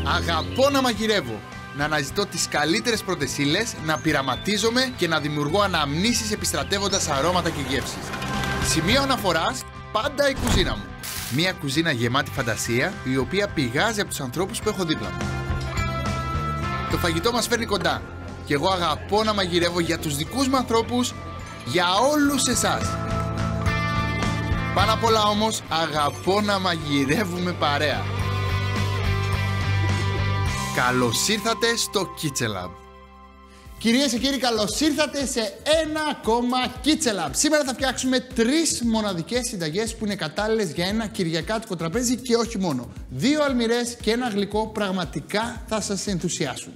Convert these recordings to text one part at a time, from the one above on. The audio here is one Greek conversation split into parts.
Αγαπώ να μαγειρεύω, να αναζητώ τις καλύτερες πρώτες ύλες, να πειραματίζομαι και να δημιουργώ αναμνήσεις επιστρατεύοντας αρώματα και γεύσεις. Σημείο αναφοράς, πάντα η κουζίνα μου. Μια κουζίνα γεμάτη φαντασία, η οποία πηγάζει από τους ανθρώπους που έχω δίπλα μου. Το φαγητό μας φέρνει κοντά και εγώ αγαπώ να μαγειρεύω για τους δικούς μου ανθρώπους, για όλους εσάς. Πάνω απ' όλα όμως, αγαπώ να μαγειρεύουμε παρέα. Καλώς ήρθατε στο Kitchen Lab. Κυρίες και κύριοι, καλώς ήρθατε σε ένα ακόμα Kitchen Lab. Σήμερα θα φτιάξουμε 3 μοναδικές συνταγές που είναι κατάλληλες για ένα κυριακάτικο τραπέζι και όχι μόνο. 2 αλμυρές και ένα γλυκό πραγματικά θα σας ενθουσιάσουν.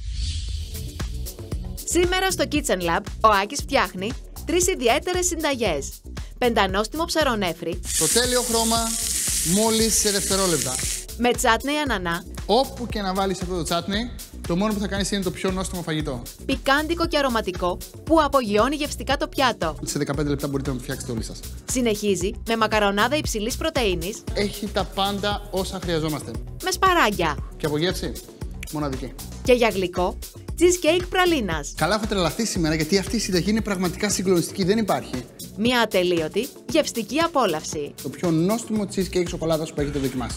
Σήμερα στο Kitchen Lab ο Άκης φτιάχνει 3 ιδιαίτερες συνταγές. Πεντανόστιμο ψαρονέφρι. Το τέλειο χρώμα μόλις σε δευτερόλεπτα. Με τσάτνεϊ ανανά. Όπου και να βάλεις αυτό το τσάτνεϊ, το μόνο που θα κάνεις είναι το πιο νόστιμο φαγητό. Πικάντικο και αρωματικό που απογειώνει γευστικά το πιάτο. Σε 15 λεπτά μπορείτε να το φτιάξετε όλοι σας. Συνεχίζει με μακαρονάδα υψηλής πρωτεΐνης. Έχει τα πάντα όσα χρειαζόμαστε. Με σπαράγγια. Και από γεύση, μοναδική. Και για γλυκό, cheesecake πραλίνας. Καλά, έχω τρελαθεί σήμερα γιατί αυτή η συνταγή είναι πραγματικά συγκλονιστική. Δεν υπάρχει. Μια ατελείωτη γευστική απόλαυση. Το πιο νόστιμο cheesecake σοκολάτας που έχετε δοκιμάσει.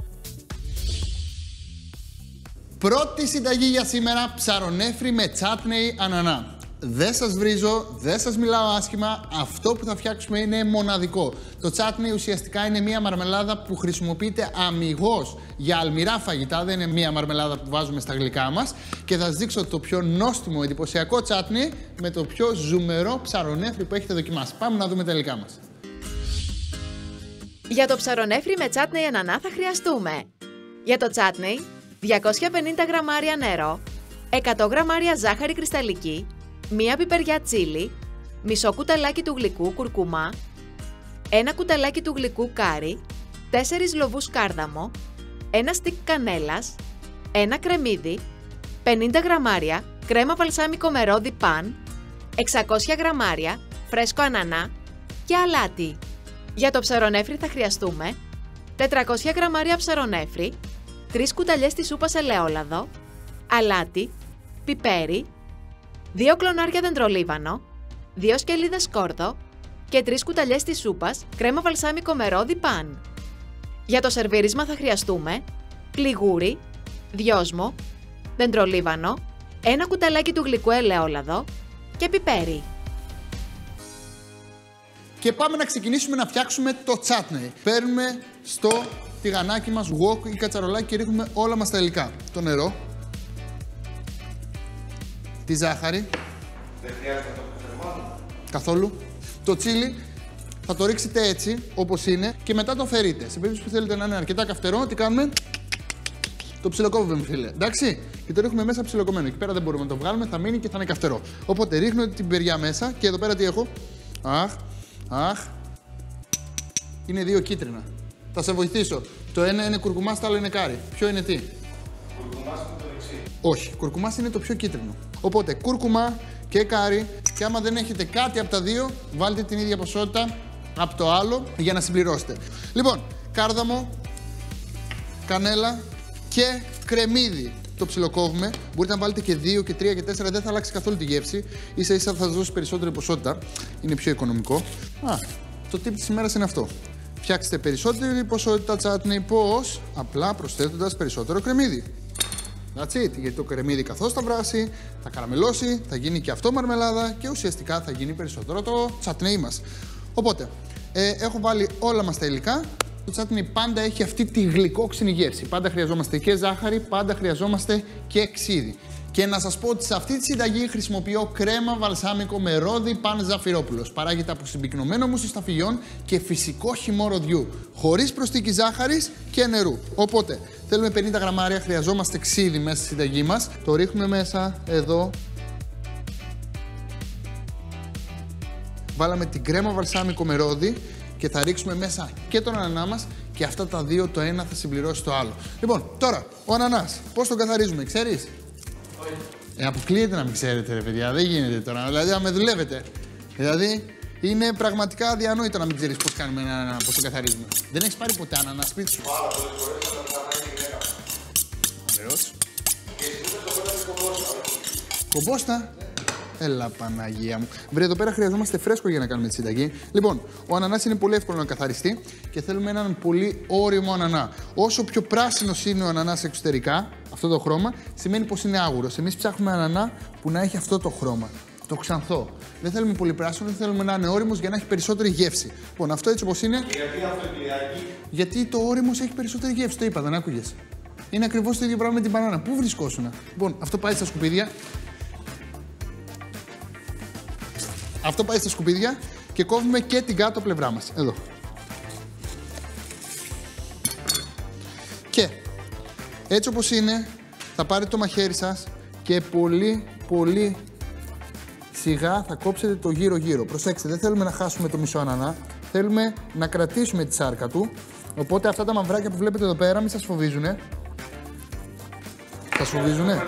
Πρώτη συνταγή για σήμερα, ψαρονέφρι με τσάτνεϊ ανανά. Δεν σας βρίζω, δεν σας μιλάω άσχημα, αυτό που θα φτιάξουμε είναι μοναδικό. Το τσάτνεϊ ουσιαστικά είναι μια μαρμελάδα που χρησιμοποιείται αμιγώς για αλμυρά φαγητά, δεν είναι μια μαρμελάδα που βάζουμε στα γλυκά μας. Και θα σας δείξω το πιο νόστιμο εντυπωσιακό τσάτνεϊ με το πιο ζουμερό ψαρονέφρι που έχετε δοκιμάσει. Πάμε να δούμε τα υλικά μας. Για το ψαρονέφρι με τσάτνεϊ ανανά θα χρειαστούμε για το τσάτνεϊ 250 γραμμάρια νερό, 100 γραμμάρια ζάχαρη κρυσταλλική, μία πιπεριά τσίλι, μισό κουταλάκι του γλυκού κουρκουμά, ένα κουταλάκι του γλυκού κάρι, 4 λοβούς κάρδαμο, ένα στικ κανέλας, ένα κρεμμύδι, 50 γραμμάρια κρέμα βαλσάμικο με ρόδι παν, 600 γραμμάρια φρέσκο ανανά και αλάτι. Για το ψαρονέφρι θα χρειαστούμε 400 γραμμάρια ψαρονέφρι, 3 κουταλιές της σούπας ελαιόλαδο, αλάτι, πιπέρι, 2 κλονάρια δεντρολίβανο, 2 σκελίδες σκόρδο και 3 κουταλιές της σούπας κρέμα βαλσάμικο με ρόδι παν. Για το σερβίρισμα θα χρειαστούμε πληγούρι, δυόσμο, δεντρολίβανο, 1 κουταλάκι του γλυκού ελαιόλαδο και πιπέρι. Και πάμε να ξεκινήσουμε να φτιάξουμε το τσάτνεϊ. Παίρνουμε στο τηγανάκι μας, wok ή κατσαρολάκι και ρίχνουμε όλα μας τα υλικά. Το νερό, τη ζάχαρη. Δεν χρειάζεται να το καθαρμάνουμε. Καθόλου. Το τσίλι θα το ρίξετε έτσι, όπως είναι, και μετά το φερείτε. Σε περίπτωση που θέλετε να είναι αρκετά καυτερό, τι κάνουμε? Το ψιλοκόβουμε, φίλε. Εντάξει. Και το ρίχνουμε μέσα ψιλοκομμένο. Εκεί πέρα δεν μπορούμε να το βγάλουμε, θα μείνει και θα είναι καυτερό. Οπότε ρίχνω την πιπεριά μέσα και εδώ πέρα τι έχω? Αχ. Είναι 2 κίτρινα. Θα σε βοηθήσω. Το ένα είναι κουρκουμάς, το άλλο είναι κάρι. Ποιο είναι τι? Κουρκουμάς είναι το δεξί. Όχι, κουρκουμάς είναι το πιο κίτρινο. Οπότε κουρκουμά και κάρι, και άμα δεν έχετε κάτι από τα δύο, βάλτε την ίδια ποσότητα από το άλλο για να συμπληρώσετε. Λοιπόν, κάρδαμο, κανέλα και κρεμμύδι. Το ψιλοκόβουμε. Μπορείτε να βάλετε και 2 και 3 και 4, δεν θα αλλάξει καθόλου τη γεύση. Ίσα ίσα θα σας δώσει περισσότερη ποσότητα. Είναι πιο οικονομικό. Το tip της ημέρας είναι αυτό. Φτιάξτε περισσότερη ποσότητα τσάτνεϊ. Πώς? Απλά προσθέτοντας περισσότερο κρεμμύδι. That's it. Γιατί το κρεμμύδι καθώς θα βράσει, θα καραμελώσει, θα γίνει και αυτό μαρμελάδα και ουσιαστικά θα γίνει περισσότερο το τσάτνεϊ μας. Οπότε, έχω βάλει όλα μας τα υλικά. Το τσάτνεϊ πάντα έχει αυτή τη γλυκόξινη γεύση. Πάντα χρειαζόμαστε και ζάχαρη, πάντα χρειαζόμαστε και ξύδι. Και να σας πω ότι σε αυτή τη συνταγή χρησιμοποιώ κρέμα βαλσάμικο με ρόδι παν ζαφυρόπουλος. Παράγεται από συμπυκνωμένο μουσι σταφυλιών και φυσικό χυμό ροδιού. Χωρίς προσθήκη ζάχαρης και νερού. Οπότε, θέλουμε 50 γραμμάρια, χρειαζόμαστε ξύδι μέσα στη συνταγή μας. Το ρίχνουμε μέσα, εδώ. Βάλαμε την κρέμα βαλσάμικο με ρόδι και θα ρίξουμε μέσα και τον ανανά μας και αυτά τα δύο, το ένα θα συμπληρώσει το άλλο. Λοιπόν, τώρα, ο ανανάς, πώς τον καθαρίζουμε, ξέρεις? Αποκλείεται να μην ξέρετε, ρε παιδιά, δεν γίνεται τώρα. Δηλαδή, να με δουλεύετε. Δηλαδή, είναι πραγματικά αδιανόητο να μην ξέρεις πώς κάνουμε ένα, πώς το καθαρίζουμε. Δεν έχεις πάρει ποτέ ανανά σπίτι σου? Πάρα πολλές φορές θα τα παράγει η γυναίκα. Κομπόστα. Έλα Παναγία μου. Βρε, εδώ πέρα χρειαζόμαστε φρέσκο για να κάνουμε τη συνταγή. Λοιπόν, ο ανανάς είναι πολύ εύκολο να καθαριστεί και θέλουμε έναν πολύ όριμο ανανά. Όσο πιο πράσινος είναι ο ανανάς εξωτερικά, αυτό το χρώμα, σημαίνει πως είναι άγουρος. Εμείς ψάχνουμε ανανά που να έχει αυτό το χρώμα. Το ξανθό. Δεν θέλουμε πολύ πράσινο, δεν θέλουμε να είναι όριμος για να έχει περισσότερη γεύση. Λοιπόν, αυτό έτσι όπως είναι. Γιατί αυτό Κυριάκη? Γιατί το όριμος έχει περισσότερη γεύση. Το είπα, δεν άκουγες. Είναι ακριβώς το ίδιο πράγμα με την μπανάνα. Πού βρισκόσουνα? Λοιπόν, αυτό πάει στα σκουπίδια. Αυτό πάει στα σκουπίδια και κόβουμε και την κάτω πλευρά μας. Εδώ. Και έτσι όπως είναι, θα πάρετε το μαχαίρι σας και πολύ σιγά θα κόψετε το γύρω-γύρω. Προσέξτε, δεν θέλουμε να χάσουμε το μισό ανανά. Θέλουμε να κρατήσουμε τη σάρκα του. Οπότε αυτά τα μαυράκια που βλέπετε εδώ πέρα, μην σας φοβίζουνε. Σας φοβίζουνε?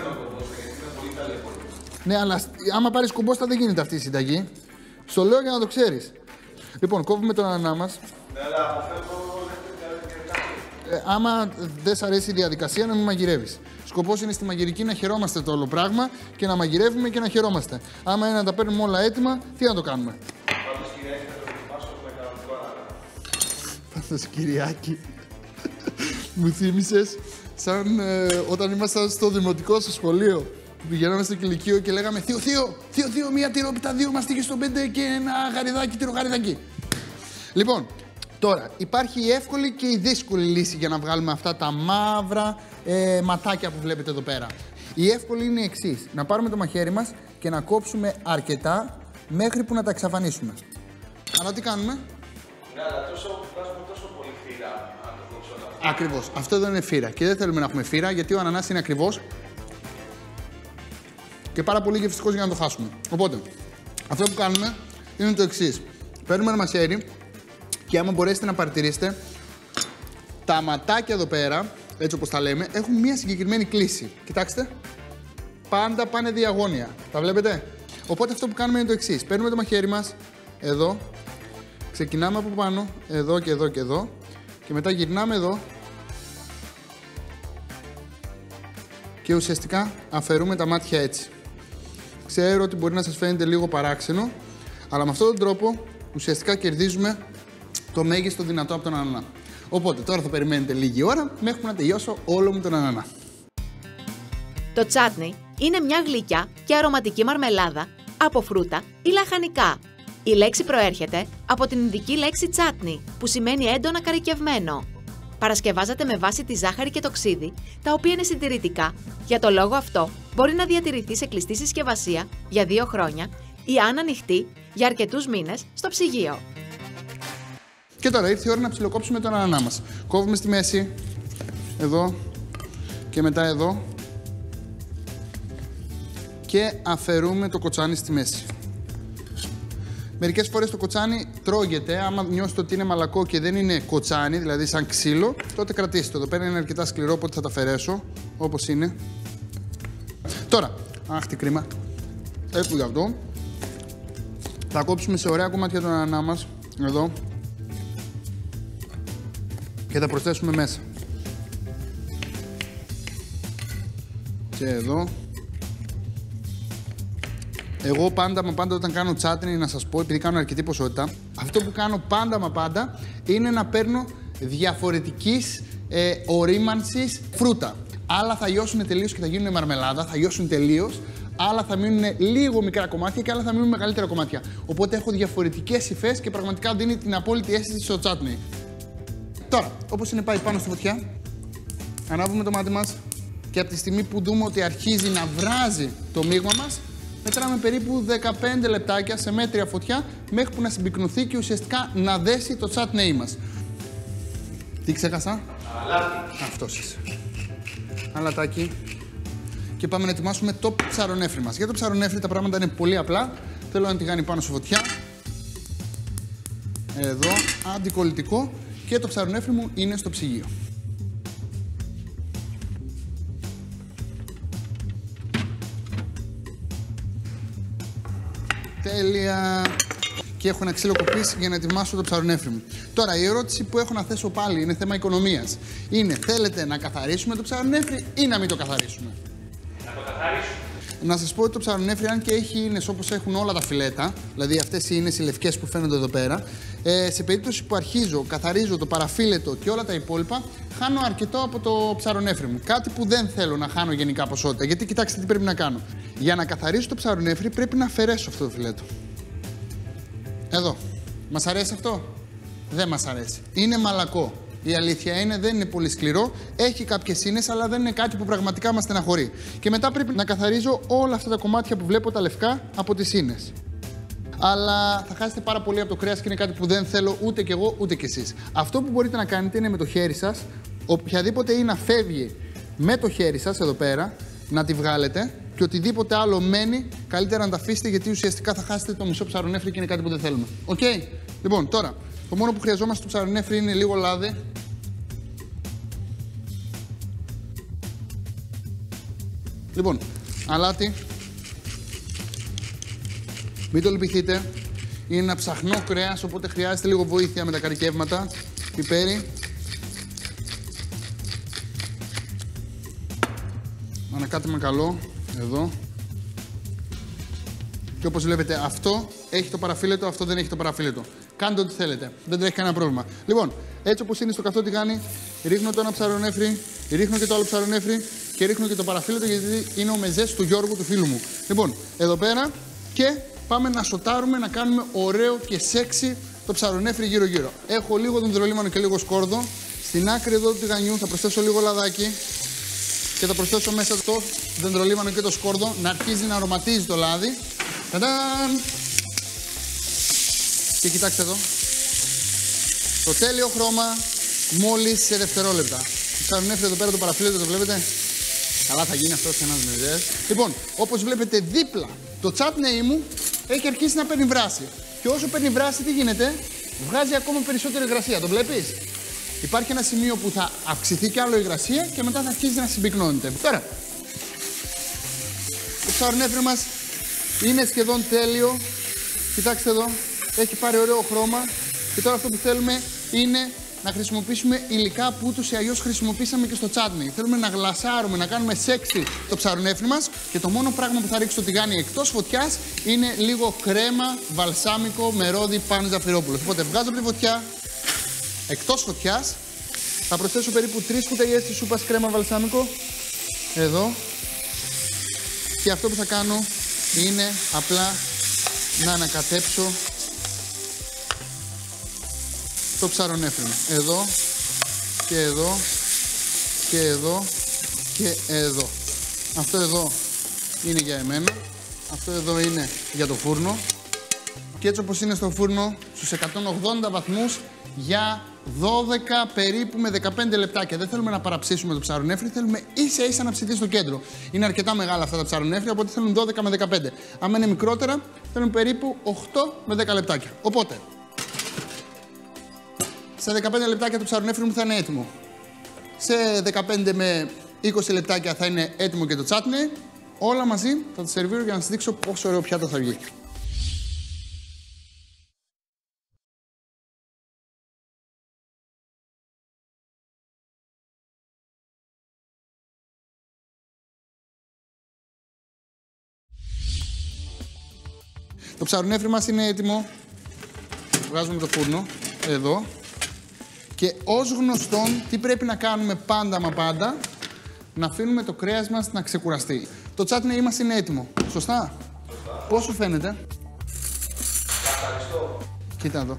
Ναι, αλλά άμα πάρεις κομπόστα δεν γίνεται αυτή η συνταγή. Στο λέω για να το ξέρεις. Λοιπόν, κόβουμε τον ανανά μας. Ναι, αλλά αυτό άμα δεν σ' αρέσει η διαδικασία, να μην μαγειρεύεις. Σκοπός είναι στη μαγειρική να χαιρόμαστε το όλο πράγμα και να μαγειρεύουμε και να χαιρόμαστε. Άμα είναι να τα παίρνουμε όλα έτοιμα, τι να το κάνουμε? Πάντως Κυριάκη θα το δοκιμάσω με κανονικό ανανά. Πάντως Κυριάκη, μου θύμισες σαν όταν ήμασταν στο δημοτικό στο σχολείο. Πηγαίναμε στο κηλικείο και λέγαμε Θείο, μία τυρόπιτα, 2 μαστίγες στο 5 και ένα γαριδάκι, τυρογαριδάκι. Λοιπόν, τώρα υπάρχει η εύκολη και η δύσκολη λύση για να βγάλουμε αυτά τα μαύρα ματάκια που βλέπετε εδώ πέρα. Η εύκολη είναι η εξής: να πάρουμε το μαχαίρι μας και να κόψουμε αρκετά μέχρι που να τα εξαφανίσουμε. Αλλά τι κάνουμε? Ναι, αλλά βγάζουμε τόσο πολύ φύρα αν το κόψω όλα. Ακριβώς. Αυτό δεν είναι φύρα και δεν θέλουμε να έχουμε φύρα γιατί ο ανανάς είναι ακριβώς και πάρα πολύ γευστικός για να το χάσουμε. Οπότε, αυτό που κάνουμε είναι το εξής. Παίρνουμε ένα μαχαίρι και άμα μπορέσετε να παρατηρήσετε, τα ματάκια εδώ πέρα, έτσι όπως τα λέμε, έχουν μια συγκεκριμένη κλίση. Κοιτάξτε, πάντα πάνε διαγώνια. Τα βλέπετε? Οπότε αυτό που κάνουμε είναι το εξής. Παίρνουμε το μαχαίρι μας, εδώ, ξεκινάμε από πάνω, εδώ και εδώ και εδώ, και μετά γυρνάμε εδώ και ουσιαστικά αφαιρούμε τα μάτια έτσι. Ξέρω ότι μπορεί να σας φαίνεται λίγο παράξενο, αλλά με αυτόν τον τρόπο ουσιαστικά κερδίζουμε το μέγιστο δυνατό από τον ανανά. Οπότε τώρα θα περιμένετε λίγη ώρα μέχρι που να τελειώσω όλο μου τον ανανά. Το τσάτνι είναι μια γλυκιά και αρωματική μαρμελάδα από φρούτα ή λαχανικά. Η λέξη προέρχεται από την ινδική λέξη τσάτνι, που σημαίνει έντονα καρικευμένο. Παρασκευάζεται με βάση τη ζάχαρη και το ξύδι, τα οποία είναι συντηρητικά. Για το λόγο αυτό, μπορεί να διατηρηθεί σε κλειστή συσκευασία για 2 χρόνια ή αν ανοιχτεί για αρκετούς μήνες στο ψυγείο. Και τώρα ήρθε η ώρα να ψιλοκόψουμε τον ανανά μας. Κόβουμε στη μέση, εδώ και μετά εδώ και αφαιρούμε το κοτσάνι στη μέση. Μερικές φορές το κοτσάνι τρώγεται, άμα νιώσετε ότι είναι μαλακό και δεν είναι κοτσάνι, δηλαδή σαν ξύλο, τότε κρατήστε το. Εδώ πέρα είναι αρκετά σκληρό, οπότε θα τα αφαιρέσω όπως είναι. Τώρα, αχ τι κρίμα, έφυγε αυτό. Θα κόψουμε σε ωραία κομμάτια τον ανανά μας, εδώ, και θα προσθέσουμε μέσα. Και εδώ. Εγώ πάντα όταν κάνω τσάτνι, να σας πω, επειδή κάνω αρκετή ποσότητα, αυτό που κάνω πάντα είναι να παίρνω διαφορετικής ορίμανσης φρούτα. Άλλα θα λιώσουν τελείως και θα γίνουν μαρμελάδα, θα λιώσουν τελείως. Άλλα θα μείνουν λίγο μικρά κομμάτια και άλλα θα μείνουν μεγαλύτερα κομμάτια. Οπότε έχω διαφορετικές υφές και πραγματικά δίνει την απόλυτη αίσθηση στο τσάτνι. Τώρα, όπως είναι πάει πάνω στη φωτιά, ανάβουμε το μάτι μας και από τη στιγμή που δούμε ότι αρχίζει να βράζει το μείγμα μας, μετράμε περίπου 15 λεπτάκια σε μέτρια φωτιά μέχρι που να συμπυκνωθεί και ουσιαστικά να δέσει το τσάτνεϊ μας. Τι ξέχασα? Αλάτι. Αυτός είσαι. Αλατάκι. Και πάμε να ετοιμάσουμε το ψαρονέφρι μας. Για το ψαρονέφρι τα πράγματα είναι πολύ απλά. Θέλω ένα τηγάνι πάνω στη φωτιά. Εδώ, αντικολλητικό. Και το ψαρονέφρι μου είναι στο ψυγείο. Τέλεια. Και έχω ένα ξύλο κοπής για να ετοιμάσω το ψαρονέφρι μου. Τώρα η ερώτηση που έχω να θέσω πάλι είναι θέμα οικονομίας. Είναι, θέλετε να καθαρίσουμε το ψαρονέφρι ή να μην το καθαρίσουμε? Να το καθαρίσουμε. να σας πω ότι το ψαρονέφρι, αν και έχει ίνες όπως έχουν όλα τα φιλέτα, δηλαδή αυτές οι ίνες οι λευκές που φαίνονται εδώ πέρα, σε περίπτωση που αρχίζω, καθαρίζω το παραφίλετο και όλα τα υπόλοιπα, χάνω αρκετό από το ψαρονέφρι μου. Κάτι που δεν θέλω να χάνω γενικά ποσότητα. Γιατί κοιτάξτε τι πρέπει να κάνω. Για να καθαρίσω το ψαρονέφρι πρέπει να αφαιρέσω αυτό το φιλέτο. Εδώ. Μας αρέσει αυτό? Δεν μας αρέσει. Είναι μαλακό. Η αλήθεια είναι, δεν είναι πολύ σκληρό. Έχει κάποιες ίνες, αλλά δεν είναι κάτι που πραγματικά μας στεναχωρεί. Και μετά πρέπει να καθαρίζω όλα αυτά τα κομμάτια που βλέπω τα λευκά από τις ίνες. Αλλά θα χάσετε πάρα πολύ από το κρέας και είναι κάτι που δεν θέλω ούτε κι εγώ ούτε κι εσείς. Αυτό που μπορείτε να κάνετε είναι με το χέρι σας, οποιαδήποτε ίνα φεύγει με το χέρι σας εδώ πέρα, να τη βγάλετε και οτιδήποτε άλλο μένει, καλύτερα να τα αφήσετε γιατί ουσιαστικά θα χάσετε το μισό ψαρονέφρι και είναι κάτι που δεν θέλουμε. Οκ. Λοιπόν, τώρα, το μόνο που χρειαζόμαστε στο ψαρονέφρι είναι λίγο λάδι. Λοιπόν, αλάτι. Μην το λυπηθείτε. Είναι ένα ψαχνό κρέας, οπότε χρειάζεται λίγο βοήθεια με τα καρικεύματα. Πιπέρι. Ανακάτεμα καλό. Εδώ. Και όπως βλέπετε, αυτό έχει το παραφίλετο, αυτό δεν έχει το παραφίλετο. Κάντε ό,τι θέλετε. Δεν τρέχει κανένα πρόβλημα. Λοιπόν, έτσι όπως είναι στο καυτό τηγάνι, ρίχνω το ένα ψαρονέφρι, ρίχνω και το άλλο ψαρονέφρι και ρίχνω και το παραφίλετο γιατί είναι ο μεζές του Γιώργου, του φίλου μου. Λοιπόν, εδώ πέρα και πάμε να σοτάρουμε, να κάνουμε ωραίο και σεξι το ψαρονέφρι γύρω-γύρω. Έχω λίγο δεντρολίμανο και λίγο σκόρδο. Στην άκρη εδώ του τηγανιού θα προσθέσω λίγο λαδάκι και θα προσθέσω μέσα το δεντρολίμανο και το σκόρδο να αρχίζει να αρωματίζει το λάδι. Ταντάν! Και κοιτάξτε εδώ. Το τέλειο χρώμα μόλις σε δευτερόλεπτα. Το ψαρονέφρι εδώ πέρα το παραφίλετο το βλέπετε. Καλά θα γίνει αυτό σε ένας μεζές. Λοιπόν, όπως βλέπετε δίπλα το τσάτνεϊ μου έχει αρχίσει να παίρνει βράση. Και όσο παίρνει βράση τι γίνεται, βγάζει ακόμα περισσότερη υγρασία. Το βλέπεις? Υπάρχει ένα σημείο που θα αυξηθεί κι άλλο η υγρασία και μετά θα αρχίσει να συμπυκνώνεται. Τώρα, το ψαρονέφρι μας είναι σχεδόν τέλειο. Κοιτάξτε εδώ, έχει πάρει ωραίο χρώμα. Και τώρα αυτό που θέλουμε είναι να χρησιμοποιήσουμε υλικά που ούτως ή αλλιώς χρησιμοποίησαμε και στο τσάτνι. Θέλουμε να γλασάρουμε, να κάνουμε σεξι το ψαρονέφρι μας και το μόνο πράγμα που θα ρίξει στο τηγάνι εκτός φωτιάς είναι λίγο κρέμα βαλσάμικο με ρόδι Πάνος Ζαφυρόπουλος. Οπότε βγάζω από τη φωτιά, εκτός φωτιάς, θα προσθέσω περίπου 3 κουταλιές της σούπας κρέμα βαλσάμικο, εδώ. Και αυτό που θα κάνω είναι απλά να ανακατέψω το ψαρονέφρι. Εδώ και εδώ και εδώ και εδώ. Αυτό εδώ είναι για εμένα. Αυτό εδώ είναι για το φούρνο. Και έτσι όπως είναι στο φούρνο, στους 180 βαθμούς για 12 περίπου με 15 λεπτάκια. Δεν θέλουμε να παραψήσουμε το ψαρονέφρι, θέλουμε ίσα ίσα να ψηθεί στο κέντρο. Είναι αρκετά μεγάλα αυτά τα ψαρονέφρια, οπότε θέλουν 12 με 15. Αν είναι μικρότερα, θέλουν περίπου 8 με 10 λεπτάκια. Οπότε, σε 15 λεπτάκια το ψαρονέφρι μου θα είναι έτοιμο. Σε 15 με 20 λεπτάκια θα είναι έτοιμο και το τσάτνι. Όλα μαζί θα τα σερβίρω για να σας δείξω πόσο ωραίο πιάτο θα βγει. Το ψαρονέφρι μας είναι έτοιμο. Βγάζουμε το φούρνο, εδώ. Και ως γνωστόν, τι πρέπει να κάνουμε πάντα μα πάντα, να αφήνουμε το κρέας μας να ξεκουραστεί. Το τσάτνεϊ μας είναι έτοιμο. Σωστά? Πώς σου φαίνεται? Ευχαριστώ. Κοίτα εδώ.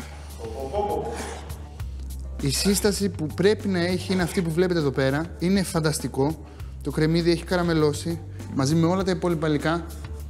Η σύσταση που πρέπει να έχει είναι αυτή που βλέπετε εδώ πέρα. Είναι φανταστικό. Το κρεμμύδι έχει καραμελώσει μαζί με όλα τα υπόλοιπα υλικά.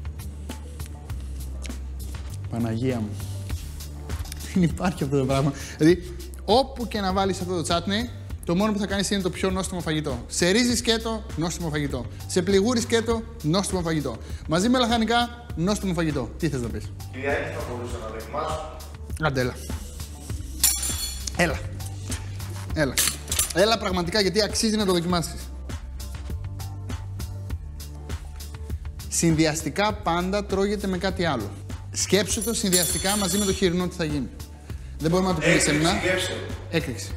Παναγία μου. Δεν υπάρχει αυτό το πράγμα. Δηλαδή, όπου και να βάλεις αυτό το τσάτνεϊ, το μόνο που θα κάνεις είναι το πιο νόστιμο φαγητό. Σε ρύζι σκέτο, νόστιμο φαγητό. Σε πληγούρι σκέτο, νόστιμο φαγητό. Μαζί με λαχανικά, νόστιμο φαγητό. Τι θες να πεις? Κυρία, θα μπορούσα να δοκιμάσω. Άντε, έλα. Έλα πραγματικά, γιατί αξίζει να το δοκιμάσεις. Συνδυαστικά πάντα τρώγεται με κάτι άλλο. Σκέψου το συνδυαστικά μαζί με το χοιρινό τι θα γίνει. Δεν μπορούμε να το πούμε σεμνά. Έκρηξη.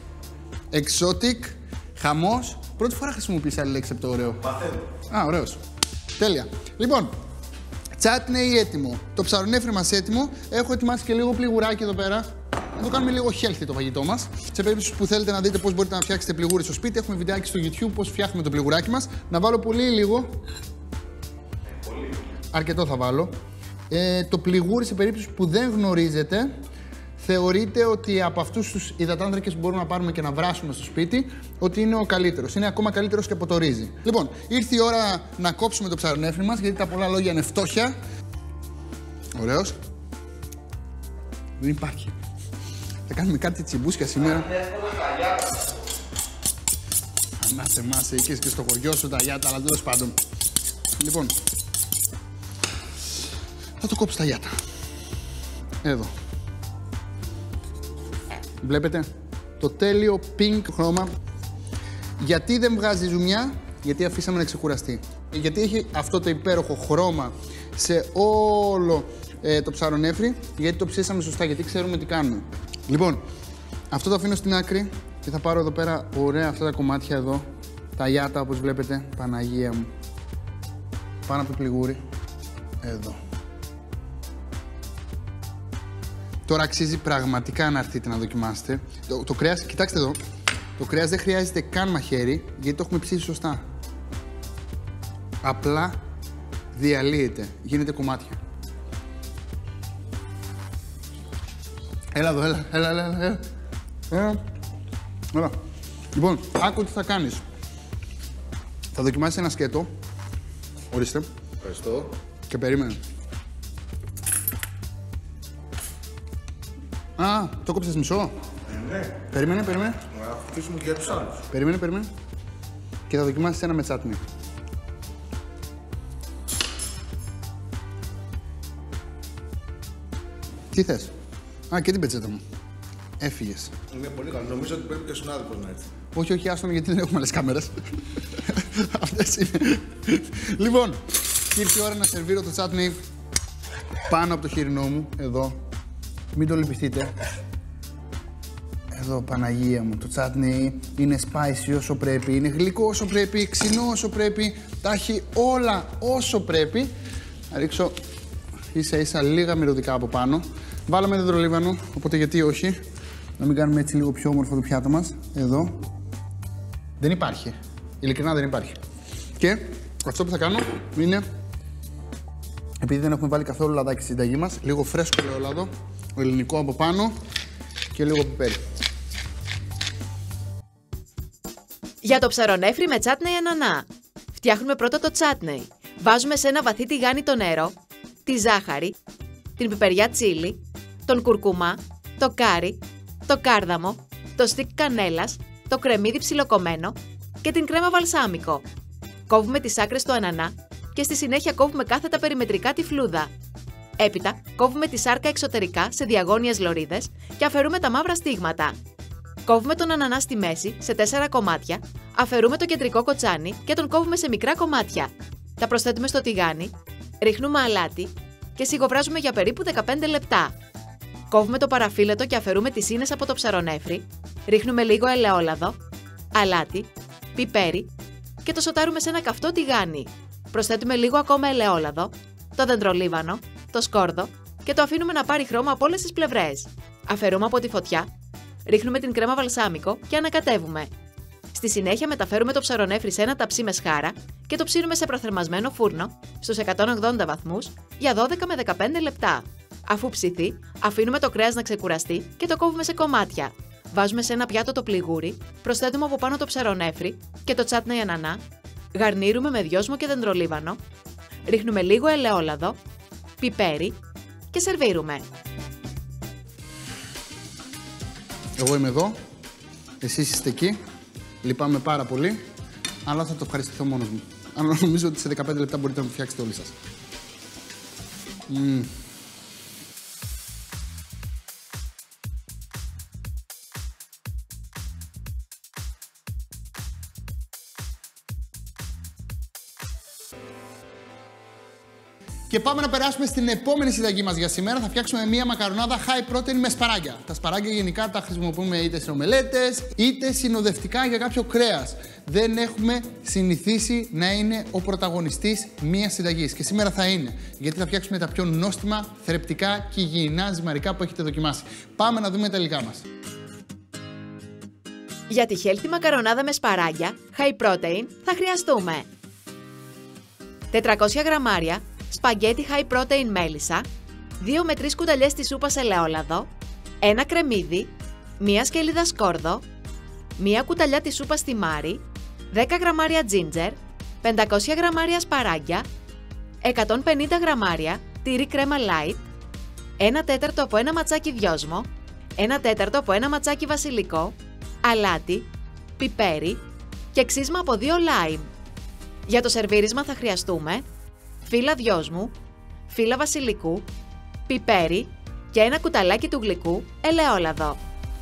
Exotic, χαμός. Πρώτη φορά χρησιμοποιείς άλλη λέξη από το ωραίο. Μαθαίνω. Α, ωραίος. Τέλεια. Λοιπόν, τσάτνεϊ έτοιμο. Το ψαρονέφρι μας έτοιμο. Έχω ετοιμάσει και λίγο πληγουράκι εδώ πέρα. Να το κάνουμε λίγο healthy το φαγητό μας. Σε περίπτωση που θέλετε να δείτε πώς μπορείτε να φτιάξετε πληγούρι στο σπίτι, έχουμε βιντεάκι στο YouTube πώς φτιάχνουμε το πληγουράκι μας. Να βάλω πολύ λίγο. Αρκετό θα βάλω. Το πληγούρι, σε περίπτωση που δεν γνωρίζετε, θεωρείται ότι από αυτούς τους υδατάνθρακες που μπορούμε να πάρουμε και να βράσουμε στο σπίτι, ότι είναι ο καλύτερος. Είναι ακόμα καλύτερος και από το ρύζι. Λοιπόν, ήρθε η ώρα να κόψουμε το ψαρονέφρι μας, γιατί τα πολλά λόγια είναι φτώχεια. Ωραίος. Δεν υπάρχει. Θα κάνουμε κάτι τσιμπούσια σήμερα. Ανάσε μας, είχες και στο χωριό σου τα γιάτα, αλλά τέλος πάντων. Λοιπόν, θα το κόψω τα γιάτα. Εδώ. Βλέπετε το τέλειο pink χρώμα. Γιατί δεν βγάζει ζουμιά? Γιατί αφήσαμε να ξεκουραστεί. Γιατί έχει αυτό το υπέροχο χρώμα σε όλο το ψαρονέφρι? Γιατί το ψήσαμε σωστά, γιατί ξέρουμε τι κάνουμε. Λοιπόν, αυτό το αφήνω στην άκρη και θα πάρω εδώ πέρα ωραία αυτά τα κομμάτια εδώ. Τα γιάτα, όπως βλέπετε, Παναγία μου. Πάνω από το πληγούρι. Εδώ. Τώρα αξίζει πραγματικά να έρθετε να δοκιμάσετε. Το κρέας, κοιτάξτε εδώ, το κρέας δεν χρειάζεται καν μαχαίρι, γιατί το έχουμε ψήσει σωστά. Απλά διαλύεται, γίνεται κομμάτια. Έλα εδώ, έλα. Λοιπόν, άκου τι θα κάνεις. Θα δοκιμάσεις ένα σκέτο. Ορίστε. Ευχαριστώ. Και περίμενε. Α, το κόψες μισό. Ναι. Περίμενε. Να αφήσουμε και για τους άλλους. Περίμενε. Και θα δοκιμάσεις ένα με τσάτνι. Τι θες? Α, και την πετσέτα μου. Έφυγες. Είναι πολύ καλό. Νομίζω ότι πρέπει και ο συνάδελφος να έρθει. Όχι, άστον, γιατί δεν έχουμε άλλες κάμερες. Αυτές είναι. Λοιπόν, ήρθε η ώρα να σερβίρω το τσάτνι πάνω από το χοιρινό μου. Εδώ. Μην το λυπηθείτε. Εδώ, Παναγία μου, το τσάτνι είναι spicy όσο πρέπει, είναι γλυκό όσο πρέπει, ξινό όσο πρέπει, τα έχει όλα όσο πρέπει. Θα ρίξω ίσα-ίσα λίγα μυρωδικά από πάνω. Βάλαμε δεντρολίβανο, οπότε γιατί όχι. Να μην κάνουμε έτσι λίγο πιο όμορφο το πιάτο μας. Εδώ. Δεν υπάρχει. Ειλικρινά δεν υπάρχει. Και αυτό που θα κάνω είναι, επειδή δεν έχουμε βάλει καθόλου λαδάκι στη συνταγή μας, λίγο φρέσκο ελαιόλαδο, ελληνικό από πάνω και λίγο πιπέρι. Για το ψαρονέφρι με τσάτνεϊ ανανά. Φτιάχνουμε πρώτα το τσάτνεϊ. Βάζουμε σε ένα βαθύ τηγάνι νερό, τη ζάχαρη, την πιπεριά τσίλι, τον κουρκουμά, το κάρι, το κάρδαμο, το στικ κανέλας, το κρεμμύδι ψιλοκομμένο και την κρέμα βαλσάμικο. Κόβουμε τις άκρες του ανανά και στη συνέχεια κόβουμε κάθετα περιμετρικά τη φλούδα. Έπειτα κόβουμε τη σάρκα εξωτερικά σε διαγώνιες λωρίδες και αφαιρούμε τα μαύρα στίγματα. Κόβουμε τον ανανά στη μέση σε 4 κομμάτια, αφαιρούμε το κεντρικό κοτσάνι και τον κόβουμε σε μικρά κομμάτια. Τα προσθέτουμε στο τηγάνι, ρίχνουμε αλάτι και σιγοβράζουμε για περίπου 15 λεπτά. Κόβουμε το παραφύλλετο και αφαιρούμε τις ίνες από το ψαρονέφρι, ρίχνουμε λίγο ελαιόλαδο, αλάτι, πιπέρι και το σοτάρουμε σε ένα καυτό τηγάνι. Προσθέτουμε λίγο ακόμα ελαιόλαδο, το δεντρολίβανο, το σκόρδο και το αφήνουμε να πάρει χρώμα από όλες τις πλευρές. Αφαιρούμε από τη φωτιά, ρίχνουμε την κρέμα βαλσάμικο και ανακατεύουμε. Στη συνέχεια μεταφέρουμε το ψαρονέφρι σε ένα ταψί με σχάρα και το ψήνουμε σε προθερμασμένο φούρνο στους 180 βαθμούς για 12 με 15 λεπτά. Αφού ψηθεί, αφήνουμε το κρέας να ξεκουραστεί και το κόβουμε σε κομμάτια. Βάζουμε σε ένα πιάτο το πληγούρι, προσθέτουμε από πάνω το ψαρονέφρι και το τσάτνεϊ ανανά, γαρνίρουμε με δυόσμο και δεντρολίβανο, ρίχνουμε λίγο ελαιόλαδο, πιπέρι και σερβίρουμε. Εγώ είμαι εδώ, εσείς είστε εκεί, λυπάμαι πάρα πολύ, αλλά θα το ευχαριστηθώ μόνος μου. Αλλά νομίζω ότι σε 15 λεπτά μπορείτε να το φτιάξετε όλοι σας. Και πάμε να περάσουμε στην επόμενη συνταγή μας για σήμερα. Θα φτιάξουμε μία μακαρονάδα high protein με σπαράγγια. Τα σπαράγγια γενικά τα χρησιμοποιούμε είτε σε ομελέτες, είτε συνοδευτικά για κάποιο κρέας. δεν έχουμε συνηθίσει να είναι ο πρωταγωνιστής μιας συνταγής. Και σήμερα θα είναι, γιατί θα φτιάξουμε τα πιο νόστιμα, θρεπτικά και υγιεινά ζυμαρικά που έχετε δοκιμάσει. Πάμε να δούμε τα υλικά μας. Για τη healthy μακαρονάδα με σπαράγγια, high protein, θα χρειαστούμε 400 γραμμάρια σπαγκέτι high protein μέλισσα, 2 με 3 κουταλιές της σούπας ελαιόλαδο, ένα κρεμμύδι, μία σκελίδα σκόρδο, μία κουταλιά της σούπας τιμάρι, 10 γραμμάρια ginger, 500 γραμμάρια σπαράγγια, 150 γραμμάρια τυρί κρέμα light, 1 τέταρτο από ένα ματσάκι δυόσμο, 1 τέταρτο από ένα ματσάκι βασιλικό, αλάτι, πιπέρι και ξύσμα από 2 lime. Για το σερβίρισμα θα χρειαστούμε φύλλα δυόσμου, φύλλα βασιλικού, πιπέρι και ένα κουταλάκι του γλυκού ελαιόλαδο.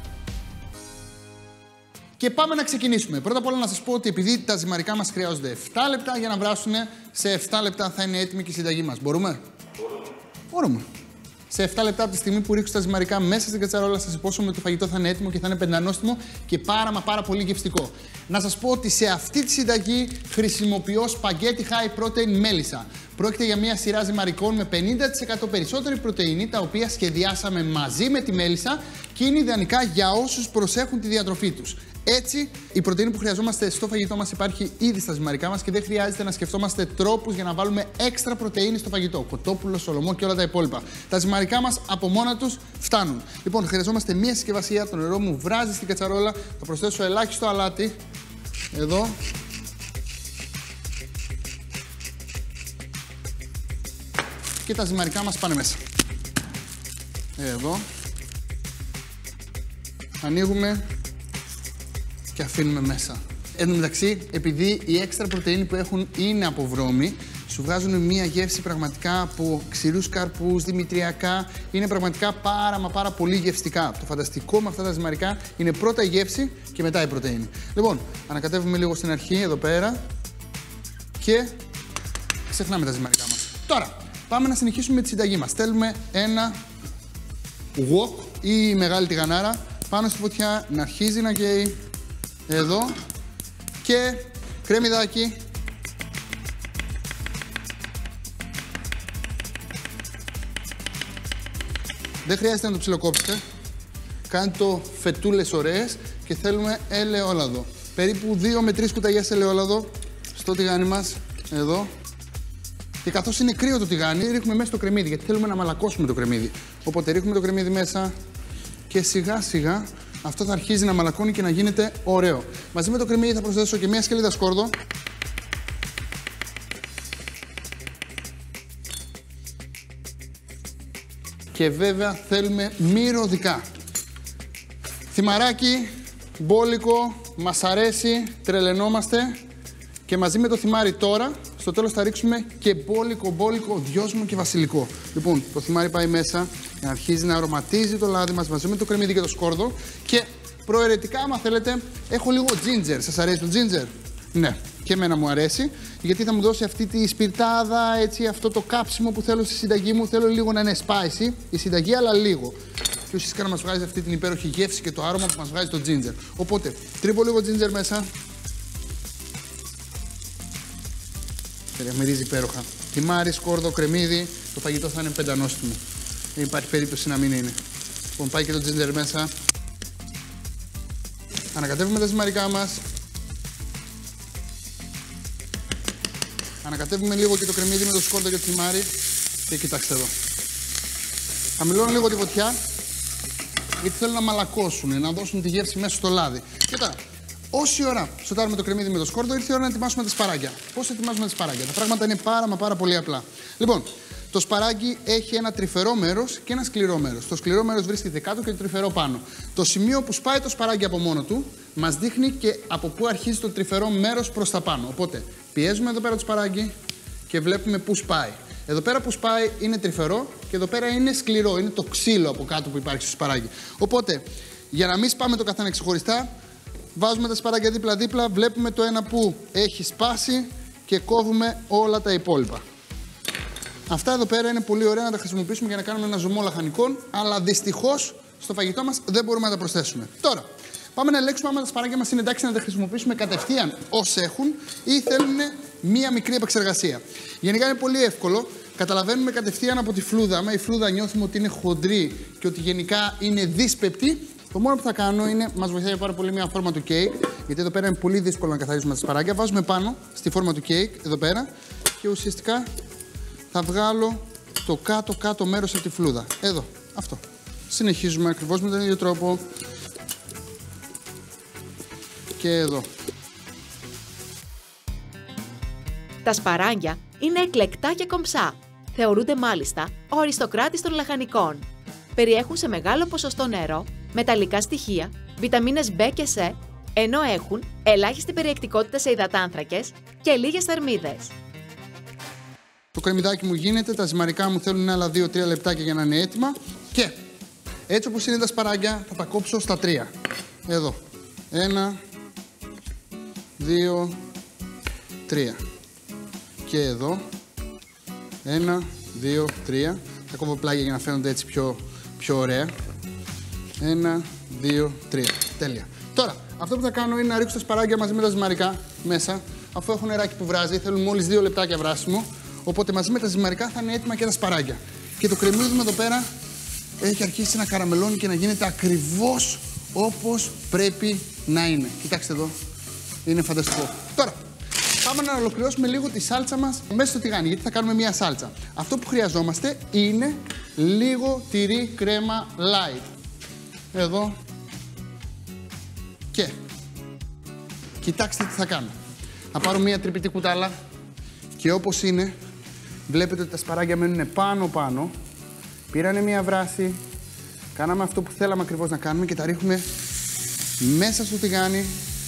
Και πάμε να ξεκινήσουμε. Πρώτα απ' όλα να σας πω ότι επειδή τα ζυμαρικά μας χρειάζονται 7 λεπτά για να βράσουν, σε 7 λεπτά θα είναι έτοιμη και η συνταγή μας. Μπορούμε? Μπορούμε. Σε 7 λεπτά από τη στιγμή που ρίξω τα ζυμαρικά μέσα στην κατσαρόλα, σας υπόσχομαι ότι το φαγητό θα είναι έτοιμο και θα είναι πεντανόστιμο και πάρα πολύ γευστικό. Να σας πω ότι σε αυτή τη συνταγή χρησιμοποιώ σπαγκέτι high protein μέλισσα. Πρόκειται για μια σειρά ζυμαρικών με 50% περισσότερη πρωτεΐνη, τα οποία σχεδιάσαμε μαζί με τη μέλισσα και είναι ιδανικά για όσους προσέχουν τη διατροφή τους. Έτσι, η πρωτεΐνη που χρειαζόμαστε στο φαγητό μας υπάρχει ήδη στα ζυμαρικά μας και δεν χρειάζεται να σκεφτόμαστε τρόπους για να βάλουμε έξτρα πρωτεΐνη στο φαγητό. Κοτόπουλο, σολομό και όλα τα υπόλοιπα. Τα ζυμαρικά μας από μόνα τους φτάνουν. Λοιπόν, χρειαζόμαστε μία συσκευασία. Το νερό μου βράζει στην κατσαρόλα. Θα προσθέσω ελάχιστο αλάτι. Εδώ. Και τα ζυμαρικά μας πάνε μέσα. Εδώ. Ανοίγουμε και αφήνουμε μέσα. Εν τω μεταξύ, επειδή η έξτρα πρωτεΐνη που έχουν είναι από βρώμη, σου βγάζουν μία γεύση πραγματικά από ξηρούς καρπούς, δημητριακά. Είναι πραγματικά πάρα πολύ γευστικά. Το φανταστικό με αυτά τα ζυμαρικά είναι πρώτα η γεύση και μετά η πρωτεΐνη. Λοιπόν, ανακατεύουμε λίγο στην αρχή εδώ πέρα και ξεχνάμε τα ζυμαρικά μας. Τώρα, πάμε να συνεχίσουμε με τη συνταγή μας. Στέλνουμε ένα wok ή μεγάλη τηγανάρα πάνω στη φωτιά να αρχίζει να καίει. Εδώ και κρέμμυδάκι. Δεν χρειάζεται να το ψιλοκόψετε. Κάντε το φετούλες ωραίες και θέλουμε ελαιόλαδο. Περίπου 2 με 3 κουταλιές ελαιόλαδο στο τηγάνι μας. Εδώ. Και καθώς είναι κρύο το τηγάνι, ρίχνουμε μέσα το κρεμμύδι, γιατί θέλουμε να μαλακώσουμε το κρεμμύδι. Οπότε ρίχνουμε το κρεμμύδι μέσα και σιγά σιγά αυτό θα αρχίζει να μαλακώνει και να γίνεται ωραίο. Μαζί με το κρεμμύδι θα προσθέσω και μία σκελίδα σκόρδο. Και βέβαια θέλουμε μυρωδικά. Θυμαράκι, μπόλικο, μας αρέσει, τρελαινόμαστε. Και μαζί με το θυμάρι τώρα, στο τέλος θα ρίξουμε και μπόλικο, δυόσμο και βασιλικό. Λοιπόν, το θυμάρι πάει μέσα, αρχίζει να αρωματίζει το λάδι μας μαζί με το κρεμμύδι και το σκόρδο. Και προαιρετικά, άμα θέλετε, έχω λίγο ginger. Σας αρέσει το ginger? Ναι, και εμένα μου αρέσει, γιατί θα μου δώσει αυτή τη σπιρτάδα, έτσι, αυτό το κάψιμο που θέλω στη συνταγή μου. Θέλω λίγο να είναι spicy η συνταγή, αλλά λίγο. Και ουσιαστικά να μας βγάζει αυτή την υπέροχη γεύση και το άρωμα που μας βγάζει το ginger. Οπότε, τρύπω λίγο ginger μέσα. Μυρίζει υπέροχα. Θυμάρι, σκόρδο, κρεμμύδι, το φαγητό θα είναι πεντανόστιμο. Δεν υπάρχει περίπτωση να μην είναι. Λοιπόν, πάει και το ginger μέσα. Ανακατεύουμε τα ζυμαρικά μας. Ανακατεύουμε λίγο και το κρεμμύδι με το σκόρδο και το θυμάρι. Και κοιτάξτε εδώ. Χαμηλώνω λίγο τη φωτιά, γιατί θέλω να μαλακώσουν, να δώσουν τη γεύση μέσα στο λάδι. Και τώρα, όση ώρα σοτάρουμε το κρεμμύδι με το σκόρδο, ήρθε η ώρα να ετοιμάσουμε τα σπαράγγια. Πώς ετοιμάζουμε τα σπαράγγια? Τα πράγματα είναι πάρα πολύ απλά. Λοιπόν, το σπαράγγι έχει ένα τρυφερό μέρος και ένα σκληρό μέρος. Το σκληρό μέρος βρίσκεται κάτω και το τρυφερό πάνω. Το σημείο που σπάει το σπαράγγι από μόνο του μας δείχνει και από πού αρχίζει το τρυφερό μέρος προς τα πάνω. Οπότε, πιέζουμε εδώ πέρα το σπαράγγι και βλέπουμε πού σπάει. Εδώ πέρα που σπάει είναι τρυφερό και εδώ πέρα είναι σκληρό. Είναι το ξύλο από κάτω που υπάρχει στο σπαράγγι. Οπότε, για να μην σπάμε το καθένα ξεχωριστά, βάζουμε τα σπαράγγια δίπλα-δίπλα, βλέπουμε το ένα που έχει σπάσει και κόβουμε όλα τα υπόλοιπα. Αυτά εδώ πέρα είναι πολύ ωραία να τα χρησιμοποιήσουμε για να κάνουμε ένα ζωμό λαχανικών, αλλά δυστυχώς στο φαγητό μας δεν μπορούμε να τα προσθέσουμε. Τώρα, Πάμε να ελέγξουμε άμα τα σπαράγγια μας είναι εντάξει να τα χρησιμοποιήσουμε κατευθείαν ως έχουν ή θέλουν μία μικρή επεξεργασία. Γενικά είναι πολύ εύκολο. Καταλαβαίνουμε κατευθείαν από τη φλούδα. Άμα η φλούδα νιώθουμε ότι είναι χοντρή και ότι γενικά είναι δύσπεπτη, το μόνο που θα κάνω είναι, μας βοηθάει πάρα πολύ μια φόρμα του κέικ, γιατί εδώ πέρα είναι πολύ δύσκολο να καθαρίσουμε τα σπαράγγια. Βάζουμε πάνω στη φόρμα του κέικ, εδώ πέρα, και ουσιαστικά θα βγάλω το κάτω μέρος από τη φλούδα. Εδώ, αυτό. Συνεχίζουμε ακριβώς με τον ίδιο τρόπο. Και εδώ. Τα σπαράγγια είναι εκλεκτά και κομψά. Θεωρούνται μάλιστα ο αριστοκράτης των λαχανικών. Περιέχουν σε μεγάλο ποσοστό νερό, μεταλλικά στοιχεία, βιταμίνες B και C, ενώ έχουν ελάχιστη περιεκτικότητα σε υδατάνθρακες και λίγες θερμίδες. Το κρεμμυδάκι μου γίνεται, τα ζυμαρικά μου θέλουν άλλα 2-3 λεπτάκια για να είναι έτοιμα. Και έτσι όπως είναι τα σπαράγγια θα τα κόψω στα 3. Εδώ. 1, 2, 3. Και εδώ. 1, 2, 3. Θα κόβω πλάγια για να φαίνονται έτσι πιο ωραία. 1, 2, 3. Τέλεια. Τώρα, αυτό που θα κάνω είναι να ρίξω τα σπαράγγια μαζί με τα ζυμαρικά μέσα. Αφού έχω νεράκι που βράζει, θέλουν μόλις 2 λεπτάκια βράσιμο. Οπότε μαζί με τα ζυμαρικά θα είναι έτοιμα και τα σπαράγγια. Και το κρεμμύδι μου εδώ πέρα έχει αρχίσει να καραμελώνει και να γίνεται ακριβώς όπως πρέπει να είναι. Κοιτάξτε εδώ. Είναι φανταστικό. Τώρα, πάμε να ολοκληρώσουμε λίγο τη σάλτσα μας μέσα στο τηγάνι, γιατί θα κάνουμε μία σάλτσα. Αυτό που χρειαζόμαστε είναι λίγο τυρί κρέμα light. Εδώ. Και κοιτάξτε τι θα κάνω. Θα πάρω μία τρυπητή κουτάλα και όπως είναι, βλέπετε ότι τα σπαράγγια μένουν πάνω. Πήρανε μία βράση, κάναμε αυτό που θέλαμε ακριβώς να κάνουμε και τα ρίχνουμε μέσα στο τηγάνι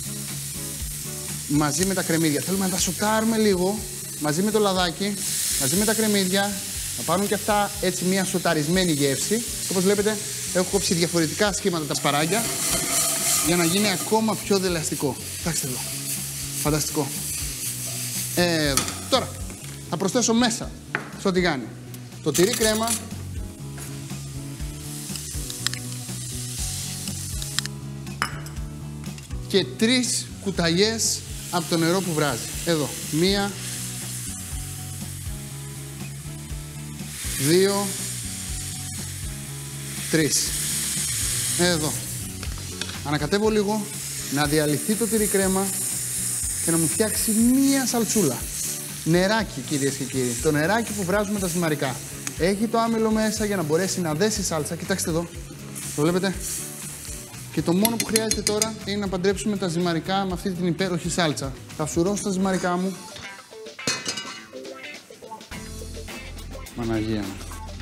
μαζί με τα κρεμμύδια. Θέλουμε να τα σοτάρουμε λίγο μαζί με το λαδάκι, μαζί με τα κρεμμύδια. Θα πάρουν και αυτά έτσι μία σοταρισμένη γεύση. Όπως βλέπετε, έχω κόψει διαφορετικά σχήματα τα σπαράγγια για να γίνει ακόμα πιο δελεαστικό. Κοιτάξτε εδώ. Φανταστικό. Τώρα, θα προσθέσω μέσα στο τηγάνι το τυρί κρέμα, και 3 κουταλιές από το νερό που βράζει. Εδώ. 1, 2, 3. Εδώ. Ανακατεύω λίγο να διαλυθεί το τυρί κρέμα και να μου φτιάξει μία σαλτσούλα. Νεράκι, κυρίες και κύριοι. Το νεράκι που βράζουμε τα ζυμαρικά. Έχει το άμυλο μέσα για να μπορέσει να δέσει η σάλτσα. Κοιτάξτε εδώ. Το βλέπετε. Και το μόνο που χρειάζεται τώρα είναι να παντρέψουμε τα ζυμαρικά με αυτή την υπέροχη σάλτσα. Θα σουρώσω τα ζυμαρικά μου. Παναγία μου.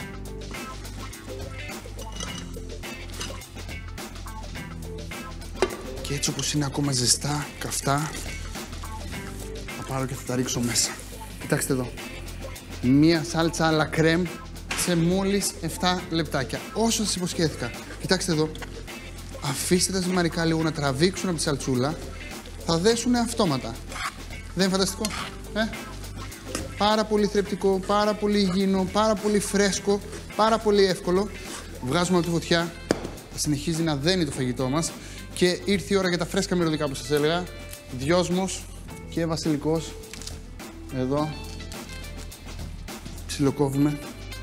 Και έτσι όπως είναι ακόμα ζεστά, καυτά, θα πάρω και θα τα ρίξω μέσα. Κοιτάξτε εδώ. Μία σάλτσα à la crème σε μόλις 7 λεπτάκια. Όσο σας υποσχέθηκα. Κοιτάξτε εδώ. Αφήστε τα ζυμαρικά λίγο να τραβήξουν από τη σαλτσούλα. Θα δέσουν αυτόματα. Δεν είναι φανταστικό? Πάρα πολύ θρεπτικό, πάρα πολύ υγιεινό, πάρα πολύ φρέσκο, πάρα πολύ εύκολο. Βγάζουμε από τη φωτιά. Θα συνεχίζει να δένει το φαγητό μας. Και ήρθε η ώρα για τα φρέσκα μυρωδικά που σας έλεγα. Δυόσμος και βασιλικός. Εδώ. Ψιλοκόβουμε.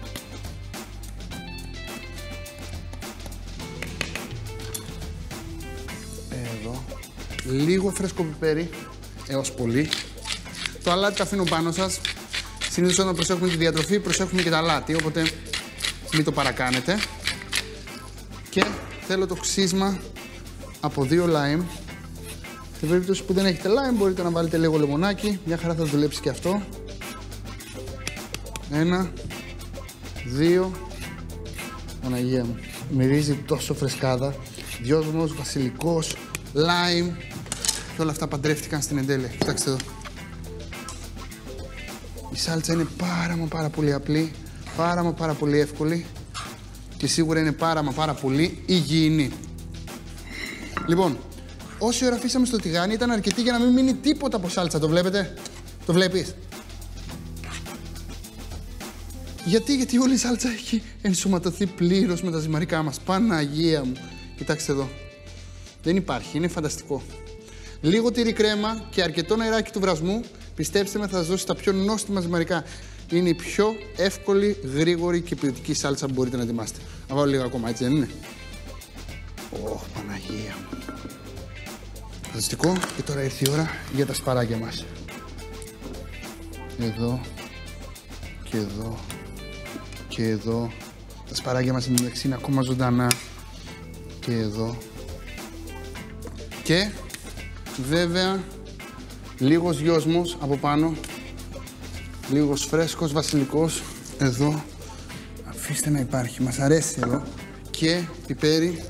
Εδώ. Λίγο φρέσκο πιπέρι, έως πολύ. Το αλάτι το αφήνω πάνω σας. Συνήθως όταν προσέχουμε τη διατροφή, προσέχουμε και τα αλάτι, οπότε μην το παρακάνετε. Και θέλω το ξύσμα από 2 λάιμ. Σε περίπτωση που δεν έχετε λάιμ, μπορείτε να βάλετε λίγο λεμονάκι. Μια χαρά θα δουλέψει και αυτό. 1, 2. Παναγία μου. Μυρίζει τόσο φρεσκάδα. Δυόσμος, βασιλικός, λάιμ. Και όλα αυτά παντρεύτηκαν στην εντέλεια. Κοιτάξτε εδώ. Η σάλτσα είναι πάρα πολύ απλή. Πάρα πολύ εύκολη. Και σίγουρα είναι πάρα πολύ υγιεινή. Λοιπόν, όση ώρα αφήσαμε στο τηγάνι ήταν αρκετή για να μην μείνει τίποτα από σάλτσα. Το βλέπετε? Το βλέπεις? Γιατί όλη η σάλτσα έχει ενσωματωθεί πλήρως με τα ζυμαρικά μας. Παναγία μου. Κοιτάξτε εδώ. Δεν υπάρχει, είναι φανταστικό. Λίγο τυρί κρέμα και αρκετό νεράκι του βρασμού, πιστέψτε με, θα σας δώσει τα πιο νόστιμα ζυμαρικά. Είναι η πιο εύκολη, γρήγορη και ποιοτική σάλτσα που μπορείτε να ετοιμάσετε. Να βάλω λίγο ακόμα, έτσι δεν είναι? Ωχ, Παναγία μου. Φανταστικό. Και τώρα ήρθε η ώρα για τα σπαράγια μας. Εδώ και εδώ και εδώ. Τα σπαράγια μας είναι ακόμα ζωντανά. Και εδώ. Και βέβαια λίγος γιόσμος από πάνω. Λίγος φρέσκος βασιλικός. Εδώ. Αφήστε να υπάρχει. Μας αρέσει εδώ. Και πιπέρι.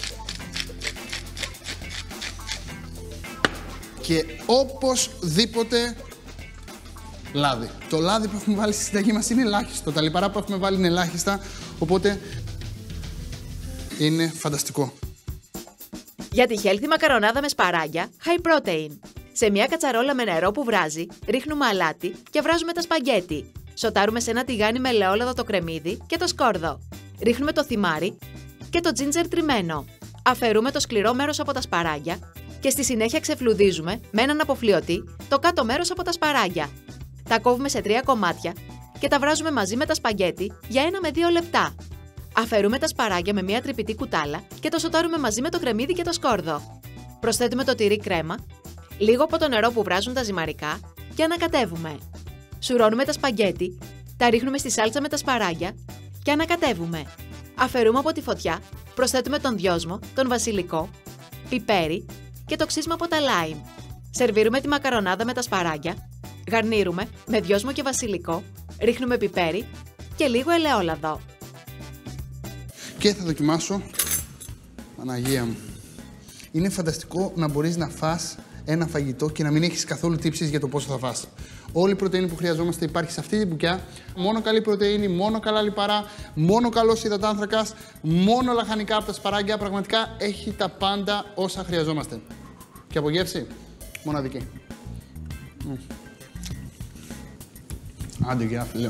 Και οπωσδήποτε λάδι. Το λάδι που έχουμε βάλει στη συνταγή μας είναι ελάχιστο. Τα λιπαρά που έχουμε βάλει είναι ελάχιστα. Οπότε είναι φανταστικό. Για τη healthy μακαρονάδα με σπαράγγια, high protein. Σε μια κατσαρόλα με νερό που βράζει, ρίχνουμε αλάτι και βράζουμε τα σπαγκέτι. Σοτάρουμε σε ένα τηγάνι με ελαιόλαδο το κρεμμύδι και το σκόρδο. Ρίχνουμε το θυμάρι και το τζίντζερ τριμμένο. Αφαιρούμε το σκληρό μέρος από τα σπαράγγια και στη συνέχεια ξεφλουδίζουμε με έναν αποφλιωτή το κάτω μέρος από τα σπαράγγια. Τα κόβουμε σε 3 κομμάτια και τα βράζουμε μαζί με τα σπαγκέτι για 1 με 2 λεπτά. Αφαιρούμε τα σπαράγγια με μια τρυπητή κουτάλα και το σοτάρουμε μαζί με το κρεμμύδι και το σκόρδο. Προσθέτουμε το τυρί κρέμα, λίγο από το νερό που βράζουν τα ζυμαρικά και ανακατεύουμε. Σουρώνουμε τα σπαγκέτι, τα ρίχνουμε στη σάλτσα με τα σπαράγγια και ανακατεύουμε. Αφαιρούμε από τη φωτιά, προσθέτουμε τον δυόσμο, τον βασιλικό, πιπέρι και το ξύσμα από τα λάιμ. Σερβίρουμε τη μακαρονάδα με τα σπαράγγια, γαρνίρουμε με δυόσμο και βασιλικό, ρίχνουμε πιπέρι και λίγο ελαιόλαδο. Και θα δοκιμάσω. Παναγία μου. Είναι φανταστικό να μπορείς να φας ένα φαγητό και να μην έχεις καθόλου τύψεις για το πόσο θα φας. Όλη η πρωτεΐνη που χρειαζόμαστε υπάρχει σε αυτή την μπουκιά. Μόνο καλή πρωτεΐνη, μόνο καλά λιπαρά, μόνο καλός υδατάνθρακας, μόνο λαχανικά από τα σπαράγγια. Πραγματικά έχει τα πάντα όσα χρειαζόμαστε. Και από γεύση, μοναδική. Άντε γεια, φίλε.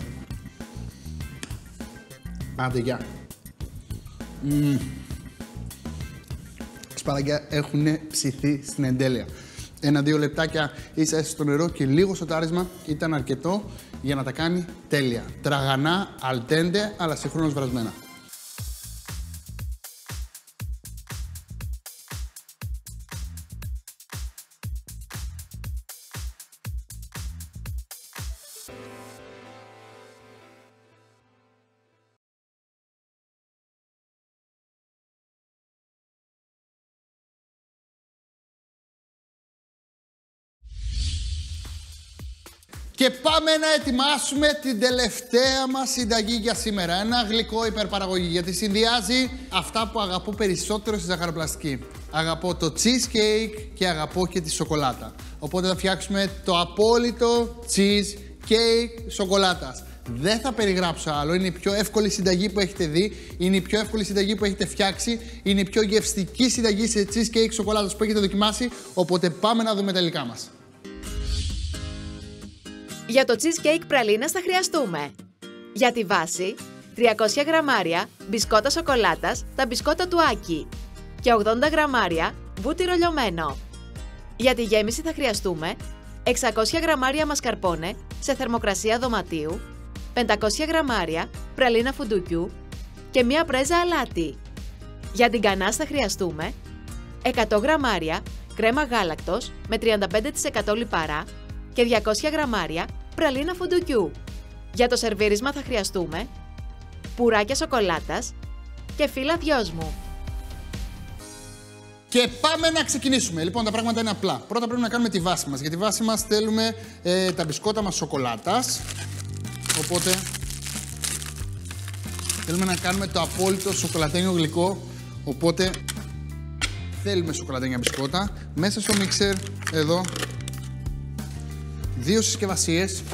Άντε γεια. Σπαράγγια έχουν ψηθεί στην εντέλεια. 1-2 λεπτάκια ίσα στο νερό και λίγο σοτάρισμα ήταν αρκετό για να τα κάνει τέλεια. Τραγανά, αλτέντε, αλλά συγχρόνως βρασμένα. Και πάμε να ετοιμάσουμε την τελευταία μας συνταγή για σήμερα. Ένα γλυκό υπερπαραγωγή, γιατί συνδυάζει αυτά που αγαπώ περισσότερο στη ζαχαροπλαστική. Αγαπώ το cheesecake και αγαπώ και τη σοκολάτα. Οπότε θα φτιάξουμε το απόλυτο cheesecake σοκολάτας. Δεν θα περιγράψω άλλο, είναι η πιο εύκολη συνταγή που έχετε δει, είναι η πιο εύκολη συνταγή που έχετε φτιάξει, είναι η πιο γευστική συνταγή σε cheesecake σοκολάτας που έχετε δοκιμάσει, οπότε πάμε να δούμε τα υλικά μας. Για το cheesecake πραλίνας θα χρειαστούμε για τη βάση 300 γραμμάρια μπισκότα σοκολάτας, τα μπισκότα του Άκη και 80 γραμμάρια βούτυρο λιωμένο. Για τη γέμιση θα χρειαστούμε 600 γραμμάρια μασκαρπόνε σε θερμοκρασία δωματίου, 500 γραμμάρια πραλίνα φουντουκιού και μία πρέζα αλάτι. Για την γκανάς θα χρειαστούμε 100 γραμμάρια κρέμα γάλακτος με 35% λιπαρά και 200 γραμμάρια πραλίνα φουντουκιού. Για το σερβίρισμα θα χρειαστούμε πουράκια σοκολάτας και φύλλα δυόσμου. Και πάμε να ξεκινήσουμε. Λοιπόν, τα πράγματα είναι απλά. Πρώτα πρέπει να κάνουμε τη βάση μας. Για τη βάση μας θέλουμε τα μπισκότα μας σοκολάτας. Οπότε θέλουμε να κάνουμε το απόλυτο σοκολατένιο γλυκό. Οπότε θέλουμε σοκολατένια μπισκότα. Μέσα στο μίξερ, εδώ, 2 συσκευασίες.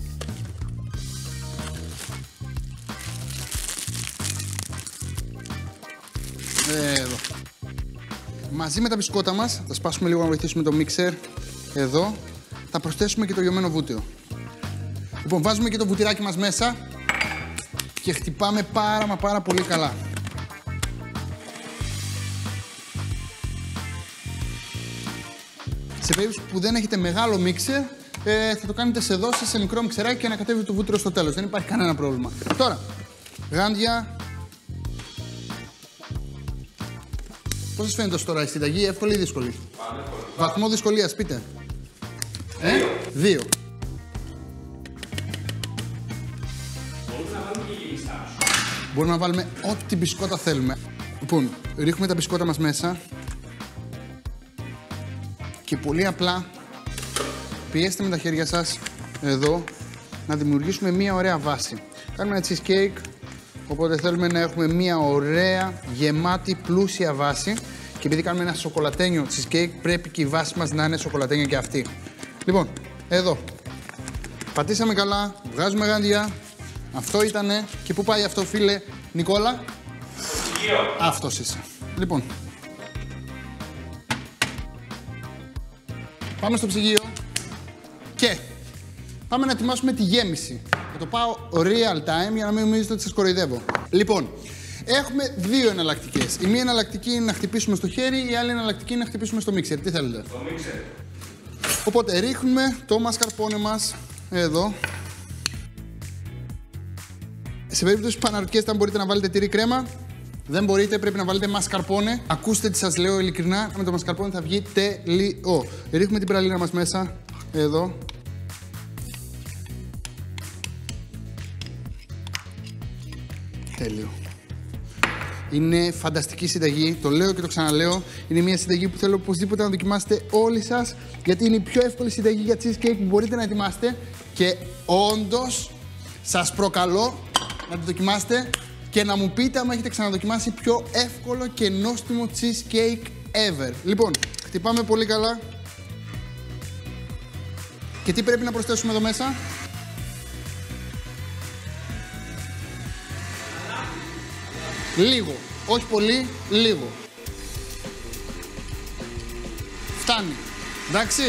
Εδώ. Μαζί με τα μπισκότα μας, θα σπάσουμε λίγο να βοηθήσουμε το μίξερ. Εδώ. Θα προσθέσουμε και το λιωμένο βούτυρο. Λοιπόν, βάζουμε και το βουτυράκι μας μέσα και χτυπάμε πάρα πολύ καλά. Σε περίπτωση που δεν έχετε μεγάλο μίξερ, θα το κάνετε σε δόσεις, σε μικρό μιξεράκι και ανακατεύετε το βούτυρο στο τέλος. Δεν υπάρχει κανένα πρόβλημα. Τώρα, γάντια. Πώς σας φαίνεται τώρα η συνταγή, εύκολη ή δύσκολη? Βαθμό δυσκολίας, πείτε. 2. Μπορούμε να βάλουμε ό,τι μπισκότα θέλουμε. Λοιπόν, ρίχνουμε τα μπισκότα μας μέσα. Και πολύ απλά πιέστε με τα χέρια σας εδώ να δημιουργήσουμε μία ωραία βάση. Κάνουμε ένα cheesecake, οπότε θέλουμε να έχουμε μία ωραία, γεμάτη, πλούσια βάση. Και επειδή κάνουμε ένα σοκολατένιο cheesecake, πρέπει και η βάση μας να είναι σοκολατένια και αυτή. Λοιπόν, εδώ. Πατήσαμε καλά, βγάζουμε γάντια. Αυτό ήτανε. Και πού πάει αυτό, φίλε Νικόλα? Ψυγείο. Αυτός είσαι. Λοιπόν. Πάμε στο ψυγείο. Και πάμε να ετοιμάσουμε τη γέμιση. Θα το πάω real time για να μην νομίζετε ότι σας κοροϊδεύω. Λοιπόν, έχουμε δύο εναλλακτικές. Η μία εναλλακτική είναι να χτυπήσουμε στο χέρι, η άλλη εναλλακτική είναι να χτυπήσουμε στο μίξερ. Τι θέλετε? Το μίξερ. Οπότε ρίχνουμε το μασκαρπόνε μας εδώ. Σε περίπτωση που αναρωτιέστε αν μπορείτε να βάλετε τυρί κρέμα, δεν μπορείτε, πρέπει να βάλετε μασκαρπόνε. Ακούστε τι σας λέω ειλικρινά, με το μασκαρπόνε θα βγει τέλειο. Ρίχνουμε την πραλίνα μας μέσα, εδώ. Τέλειο. Είναι φανταστική συνταγή, το λέω και το ξαναλέω. Είναι μια συνταγή που θέλω οπωσδήποτε να δοκιμάσετε όλοι σας, γιατί είναι η πιο εύκολη συνταγή για cheesecake που μπορείτε να ετοιμάσετε. Και όντως σας προκαλώ να τη δοκιμάσετε και να μου πείτε αν έχετε ξαναδοκιμάσει πιο εύκολο και νόστιμο cheesecake ever. Λοιπόν, χτυπάμε πολύ καλά. Και τι πρέπει να προσθέσουμε εδώ μέσα? Λίγο, όχι πολύ, λίγο. Φτάνει, εντάξει.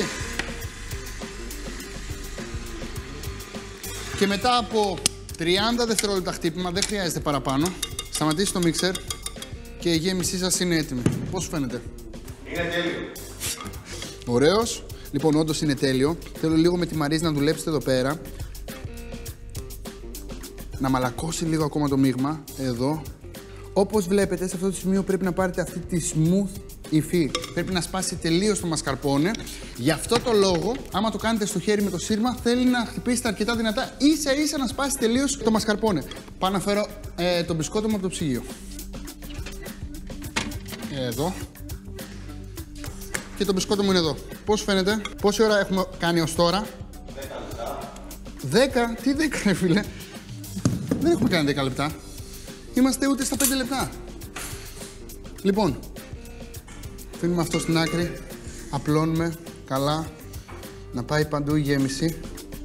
Και μετά από 30 δευτερόλεπτα χτύπημα, δεν χρειάζεται παραπάνω. Σταματήστε το μίξερ και η γέμισή σας είναι έτοιμη. Πώς σου φαίνεται? Είναι τέλειο. Ωραίος. Λοιπόν, όντως είναι τέλειο. Θέλω λίγο με τη Μαρίζ να δουλέψετε εδώ πέρα. Να μαλακώσει λίγο ακόμα το μείγμα, εδώ. Όπως βλέπετε, σε αυτό το σημείο πρέπει να πάρετε αυτή τη smooth υφή. Πρέπει να σπάσει τελείως το μασκαρπόνε. Γι' αυτό το λόγο, άμα το κάνετε στο χέρι με το σύρμα, θέλει να χτυπήσετε αρκετά δυνατά, ίσα ίσα να σπάσει τελείως το μασκαρπόνε. Πάω να φέρω το μπισκότο μου από το ψυγείο. Εδώ. Και το μπισκότο μου είναι εδώ. Πώς φαίνεται? Πόση ώρα έχουμε κάνει ως τώρα? 10 λεπτά. 10? Τι 10 ρε φίλε? Δεν έχουμε κάνει 10 λεπτά. Είμαστε ούτε στα 5 λεπτά. Λοιπόν, αφήνουμε αυτό στην άκρη. Απλώνουμε καλά. Να πάει παντού η γέμιση.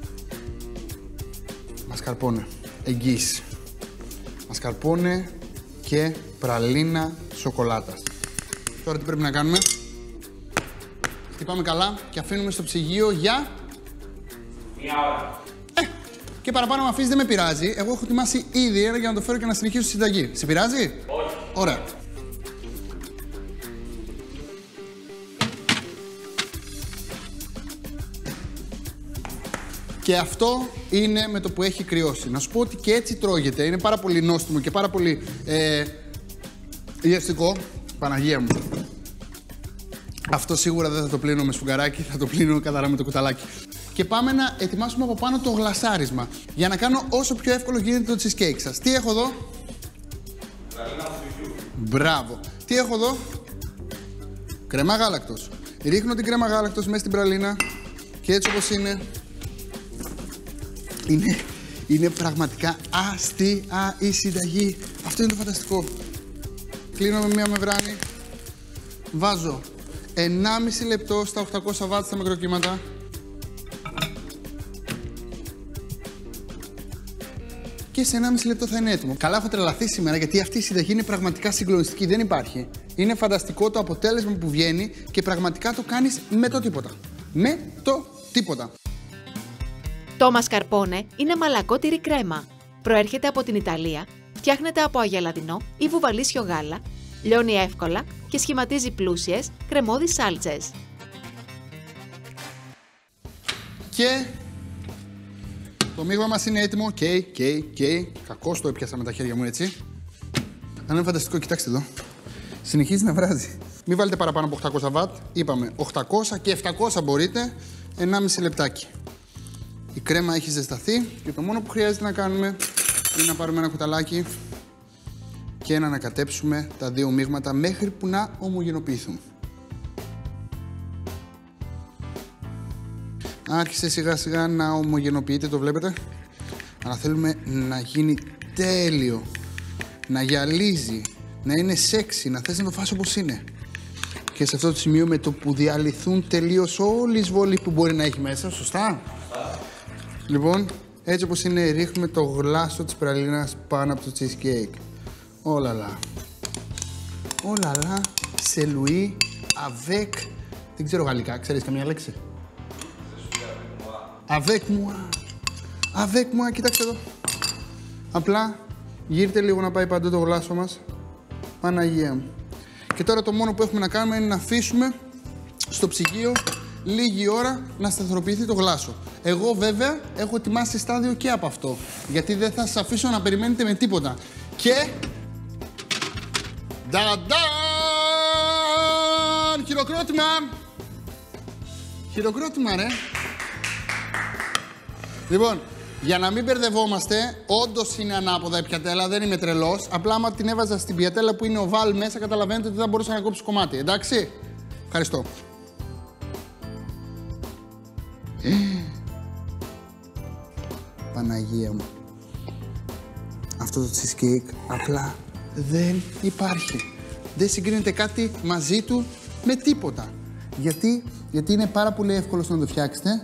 Μασκαρπόνε. Εγγύηση. Μασκαρπόνε και πραλίνα σοκολάτας. Τώρα τι πρέπει να κάνουμε? Χτυπάμε καλά και αφήνουμε στο ψυγείο για... 1 ώρα. Και παραπάνω με αφήσει δεν με πειράζει. Εγώ έχω ετοιμάσει ήδη ένα για να το φέρω και να συνεχίσω στη συνταγή. Σε πειράζει? Όχι. Ωραία. Και αυτό είναι με το που έχει κρυώσει. Να σου πω ότι και έτσι τρώγεται. Είναι πάρα πολύ νόστιμο και πάρα πολύ γευστικό. Παναγία μου. Αυτό σίγουρα δεν θα το πλύνω με σφουγγαράκι, θα το πλύνω καθαρά με το κουταλάκι. Και πάμε να ετοιμάσουμε από πάνω το γλασάρισμα για να κάνω όσο πιο εύκολο γίνεται το cheesecake σας. Τι έχω εδώ? Μπράβο. Τι έχω εδώ? Κρέμα γάλακτος. Ρίχνω την κρέμα γάλακτος μέσα στην πραλίνα και έτσι όπως είναι πραγματικά αστεία η συνταγή. Αυτό είναι το φανταστικό. Κλείνω με μία μεμβράνη. Βάζω 1,5 λεπτό στα 800 βάτ στα μικροκύματα. Και σε 1,5 λεπτό θα είναι έτοιμο. Καλά, έχω τρελαθεί σήμερα γιατί αυτή η συνταγή είναι πραγματικά συγκλονιστική. Δεν υπάρχει. Είναι φανταστικό το αποτέλεσμα που βγαίνει και πραγματικά το κάνεις με το τίποτα. Με το τίποτα. Το μασκαρπόνε είναι μαλακό τυρί κρέμα. Προέρχεται από την Ιταλία, φτιάχνεται από αγελαδινό ή βουβαλίσιο γάλα, λιώνει εύκολα και σχηματίζει πλούσιες, κρεμώδεις σάλτσες. Και το μείγμα μας είναι έτοιμο. Καίει. Κακώς το έπιασα με τα χέρια μου έτσι. Αν είναι φανταστικό, κοιτάξτε εδώ. Συνεχίζει να βράζει. Μην βάλετε παραπάνω από 800 βατ. Είπαμε 800 και 700 μπορείτε. 1,5 λεπτάκι. Η κρέμα έχει ζεσταθεί και το μόνο που χρειάζεται να κάνουμε είναι να πάρουμε ένα κουταλάκι και να ανακατέψουμε τα δύο μείγματα μέχρι που να ομογενοποιηθούν. Άρχισε σιγά σιγά να ομογενοποιείται, το βλέπετε. Αλλά θέλουμε να γίνει τέλειο, να γυαλίζει, να είναι σεξι, να θες να το φας όπως είναι. Και σε αυτό το σημείο με το που διαλυθούν τελείως όλη η εισβολή που μπορεί να έχει μέσα, σωστά. Λοιπόν, έτσι όπως είναι, ρίχνουμε το γλάσο της πραλίνας πάνω από το cheesecake. Όλαλα. Σε Λουί, avec, δεν ξέρω γαλλικά, ξέρεις καμία λέξη. Avec moi, κοίταξε εδώ. Απλά γύρτε λίγο να πάει παντού το γλάσο μας. Παναγία μου. Και τώρα το μόνο που έχουμε να κάνουμε είναι να αφήσουμε στο ψυγείο λίγη ώρα να σταθεροποιηθεί το γλάσο. Εγώ βέβαια έχω ετοιμάσει στάδιο και από αυτό, γιατί δεν θα σας αφήσω να περιμένετε με τίποτα. Και... Νταντάν! Χειροκρότημα! Χειροκρότημα, ρε! Λοιπόν, για να μην μπερδευόμαστε, όντως είναι ανάποδα η πιατέλα, δεν είμαι τρελός. Απλά άμα την έβαζα στην πιατέλα που είναι οβάλ μέσα, καταλαβαίνετε ότι δεν θα μπορούσα να κόψω κομμάτι, εντάξει? Ευχαριστώ. Παναγία μου. Αυτό το cheesecake απλά δεν υπάρχει. Δεν συγκρίνεται κάτι μαζί του με τίποτα. Γιατί είναι πάρα πολύ εύκολο να το φτιάξετε.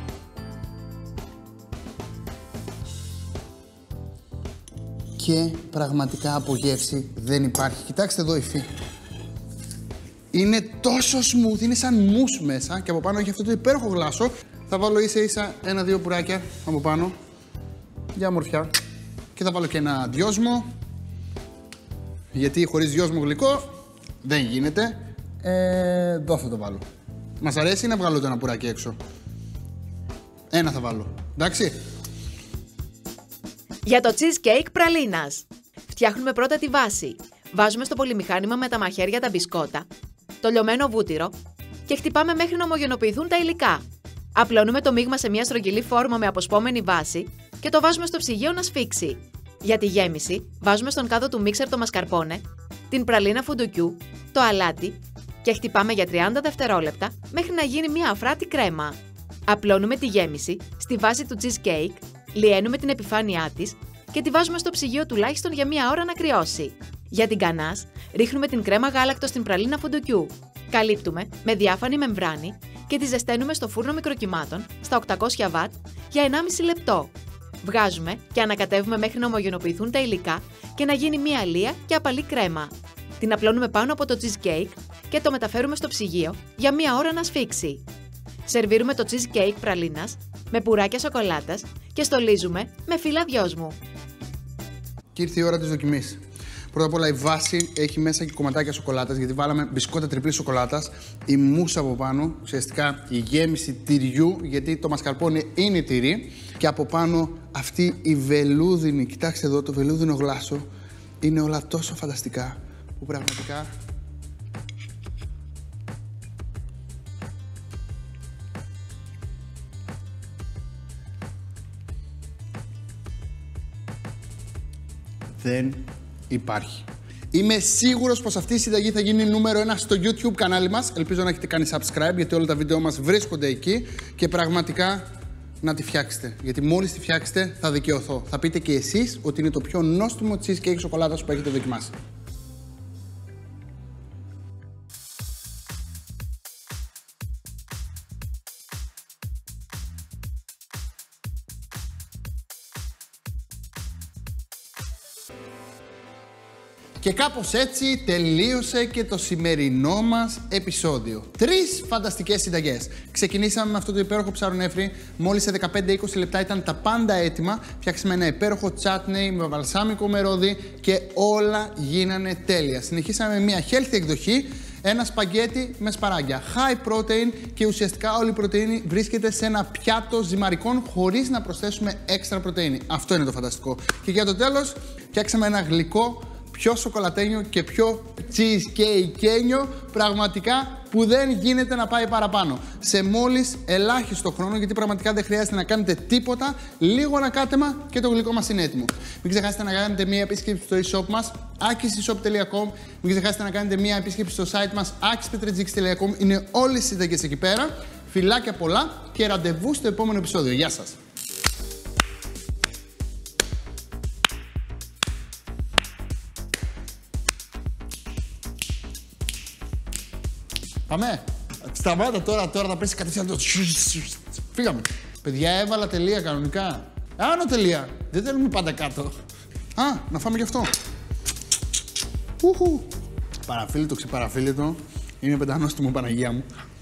Και πραγματικά από γεύση δεν υπάρχει. Κοιτάξτε εδώ υφή. Είναι τόσο smooth, είναι σαν μους μέσα και από πάνω έχει αυτό το υπέροχο γλάσο. Θα βάλω ίσα-ίσα 1-2 πουράκια από πάνω για ομορφιά. Και θα βάλω και ένα δυόσμο. Γιατί χωρίς δυόσμο γλυκό δεν γίνεται. Εδώ θα το βάλω. Μας αρέσει να βγάλω το ένα πουράκι έξω. Ένα θα βάλω. Εντάξει. Για το cheesecake πραλίνας. Φτιάχνουμε πρώτα τη βάση. Βάζουμε στο πολυμηχάνημα με τα μαχαίρια τα μπισκότα, το λιωμένο βούτυρο και χτυπάμε μέχρι να ομογενοποιηθούν τα υλικά. Απλώνουμε το μείγμα σε μια στρογγυλή φόρμα με αποσπόμενη βάση και το βάζουμε στο ψυγείο να σφίξει. Για τη γέμιση, βάζουμε στον κάδο του μίξερ το μασκαρπόνε, την πραλίνα φουντουκιού, το αλάτι και χτυπάμε για 30 δευτερόλεπτα μέχρι να γίνει μια αφράτη κρέμα. Απλώνουμε τη γέμιση στη βάση του cheesecake, λιένουμε την επιφάνειά της και τη βάζουμε στο ψυγείο τουλάχιστον για μια ώρα να κρυώσει. Για την γκανάς, ρίχνουμε την κρέμα γάλακτος στην πραλίνα φουντουκιού. Καλύπτουμε με διάφανη μεμβράνη και τη ζεσταίνουμε στο φούρνο μικροκυμάτων στα 800 βατ για 1,5 λεπτό. Βγάζουμε και ανακατεύουμε μέχρι να ομογενοποιηθούν τα υλικά και να γίνει μια αλεία και απαλή κρέμα. Την απλώνουμε πάνω από το cheesecake και το μεταφέρουμε στο ψυγείο για μια ώρα να σφίξει. Σερβίρουμε το cheesecake πραλίνας με πουράκια σοκολάτας και στολίζουμε με φύλλα δυόσμου. Και ήρθε η ώρα της δοκιμής. Πρώτα απ' όλα η βάση έχει μέσα και κομματάκια σοκολάτας, γιατί βάλαμε μπισκότα τριπλής σοκολάτας, η μousse από πάνω, ουσιαστικά η γέμιση τυριού, γιατί το μασκαρπόνε είναι τυρί, και από πάνω αυτή η βελούδινη, κοιτάξτε εδώ το βελούδινο γλάσο, είναι όλα τόσο φανταστικά που πραγματικά... δεν υπάρχει. Είμαι σίγουρος πως αυτή η συνταγή θα γίνει νούμερο 1 στο YouTube κανάλι μας. Ελπίζω να έχετε κάνει subscribe, γιατί όλα τα βίντεο μας βρίσκονται εκεί και πραγματικά να τη φτιάξετε. Γιατί μόλις τη φτιάξετε θα δικαιωθώ. Θα πείτε και εσείς ότι είναι το πιο νόστιμο cheesecake σοκολάτας που έχετε δοκιμάσει. Και κάπως έτσι τελείωσε και το σημερινό μας επεισόδιο. 3 φανταστικές συνταγές. Ξεκινήσαμε με αυτό το υπέροχο ψαρονέφρι. Μόλις σε 15-20 λεπτά ήταν τα πάντα έτοιμα. Φτιάξαμε ένα υπέροχο τσάτνεϊ με βαλσάμικο μερόδι και όλα γίνανε τέλεια. Συνεχίσαμε με μια healthy εκδοχή Ένα σπαγκέτι με σπαράγγια. High protein και ουσιαστικά όλη η πρωτεΐνη βρίσκεται σε ένα πιάτο ζυμαρικών χωρίς να προσθέσουμε έξτρα πρωτεΐνη. Αυτό είναι το φανταστικό. Και για το τέλος, φτιάξαμε ένα γλυκό, πιο σοκολατένιο και πιο cheesecake-κένιο, πραγματικά που δεν γίνεται να πάει παραπάνω. Σε μόλις ελάχιστο χρόνο, γιατί πραγματικά δεν χρειάζεται να κάνετε τίποτα, λίγο ανακάτεμα και το γλυκό μας είναι έτοιμο. Μην ξεχάσετε να κάνετε μία επίσκεψη στο e-shop μας, akiseshop.com. Μην ξεχάσετε να κάνετε μία επίσκεψη στο site μας, akispetretζίκης.com. Είναι όλες οι σύνταγες εκεί πέρα. Φιλάκια πολλά και ραντεβού στο επόμενο επεισόδιο. Γεια σας! Πάμε. Σταμάτα τώρα θα πέσει κατευθείαν το... Φύγαμε. Παιδιά, έβαλα τελεία κανονικά. Άνω τελεία. Δεν θέλουμε πάντα κάτω. Α, να φάμε γι' αυτό. Παραφύλλητο, ξεπαραφύλλητο. Είναι πεντανόστιμο, Παναγία μου.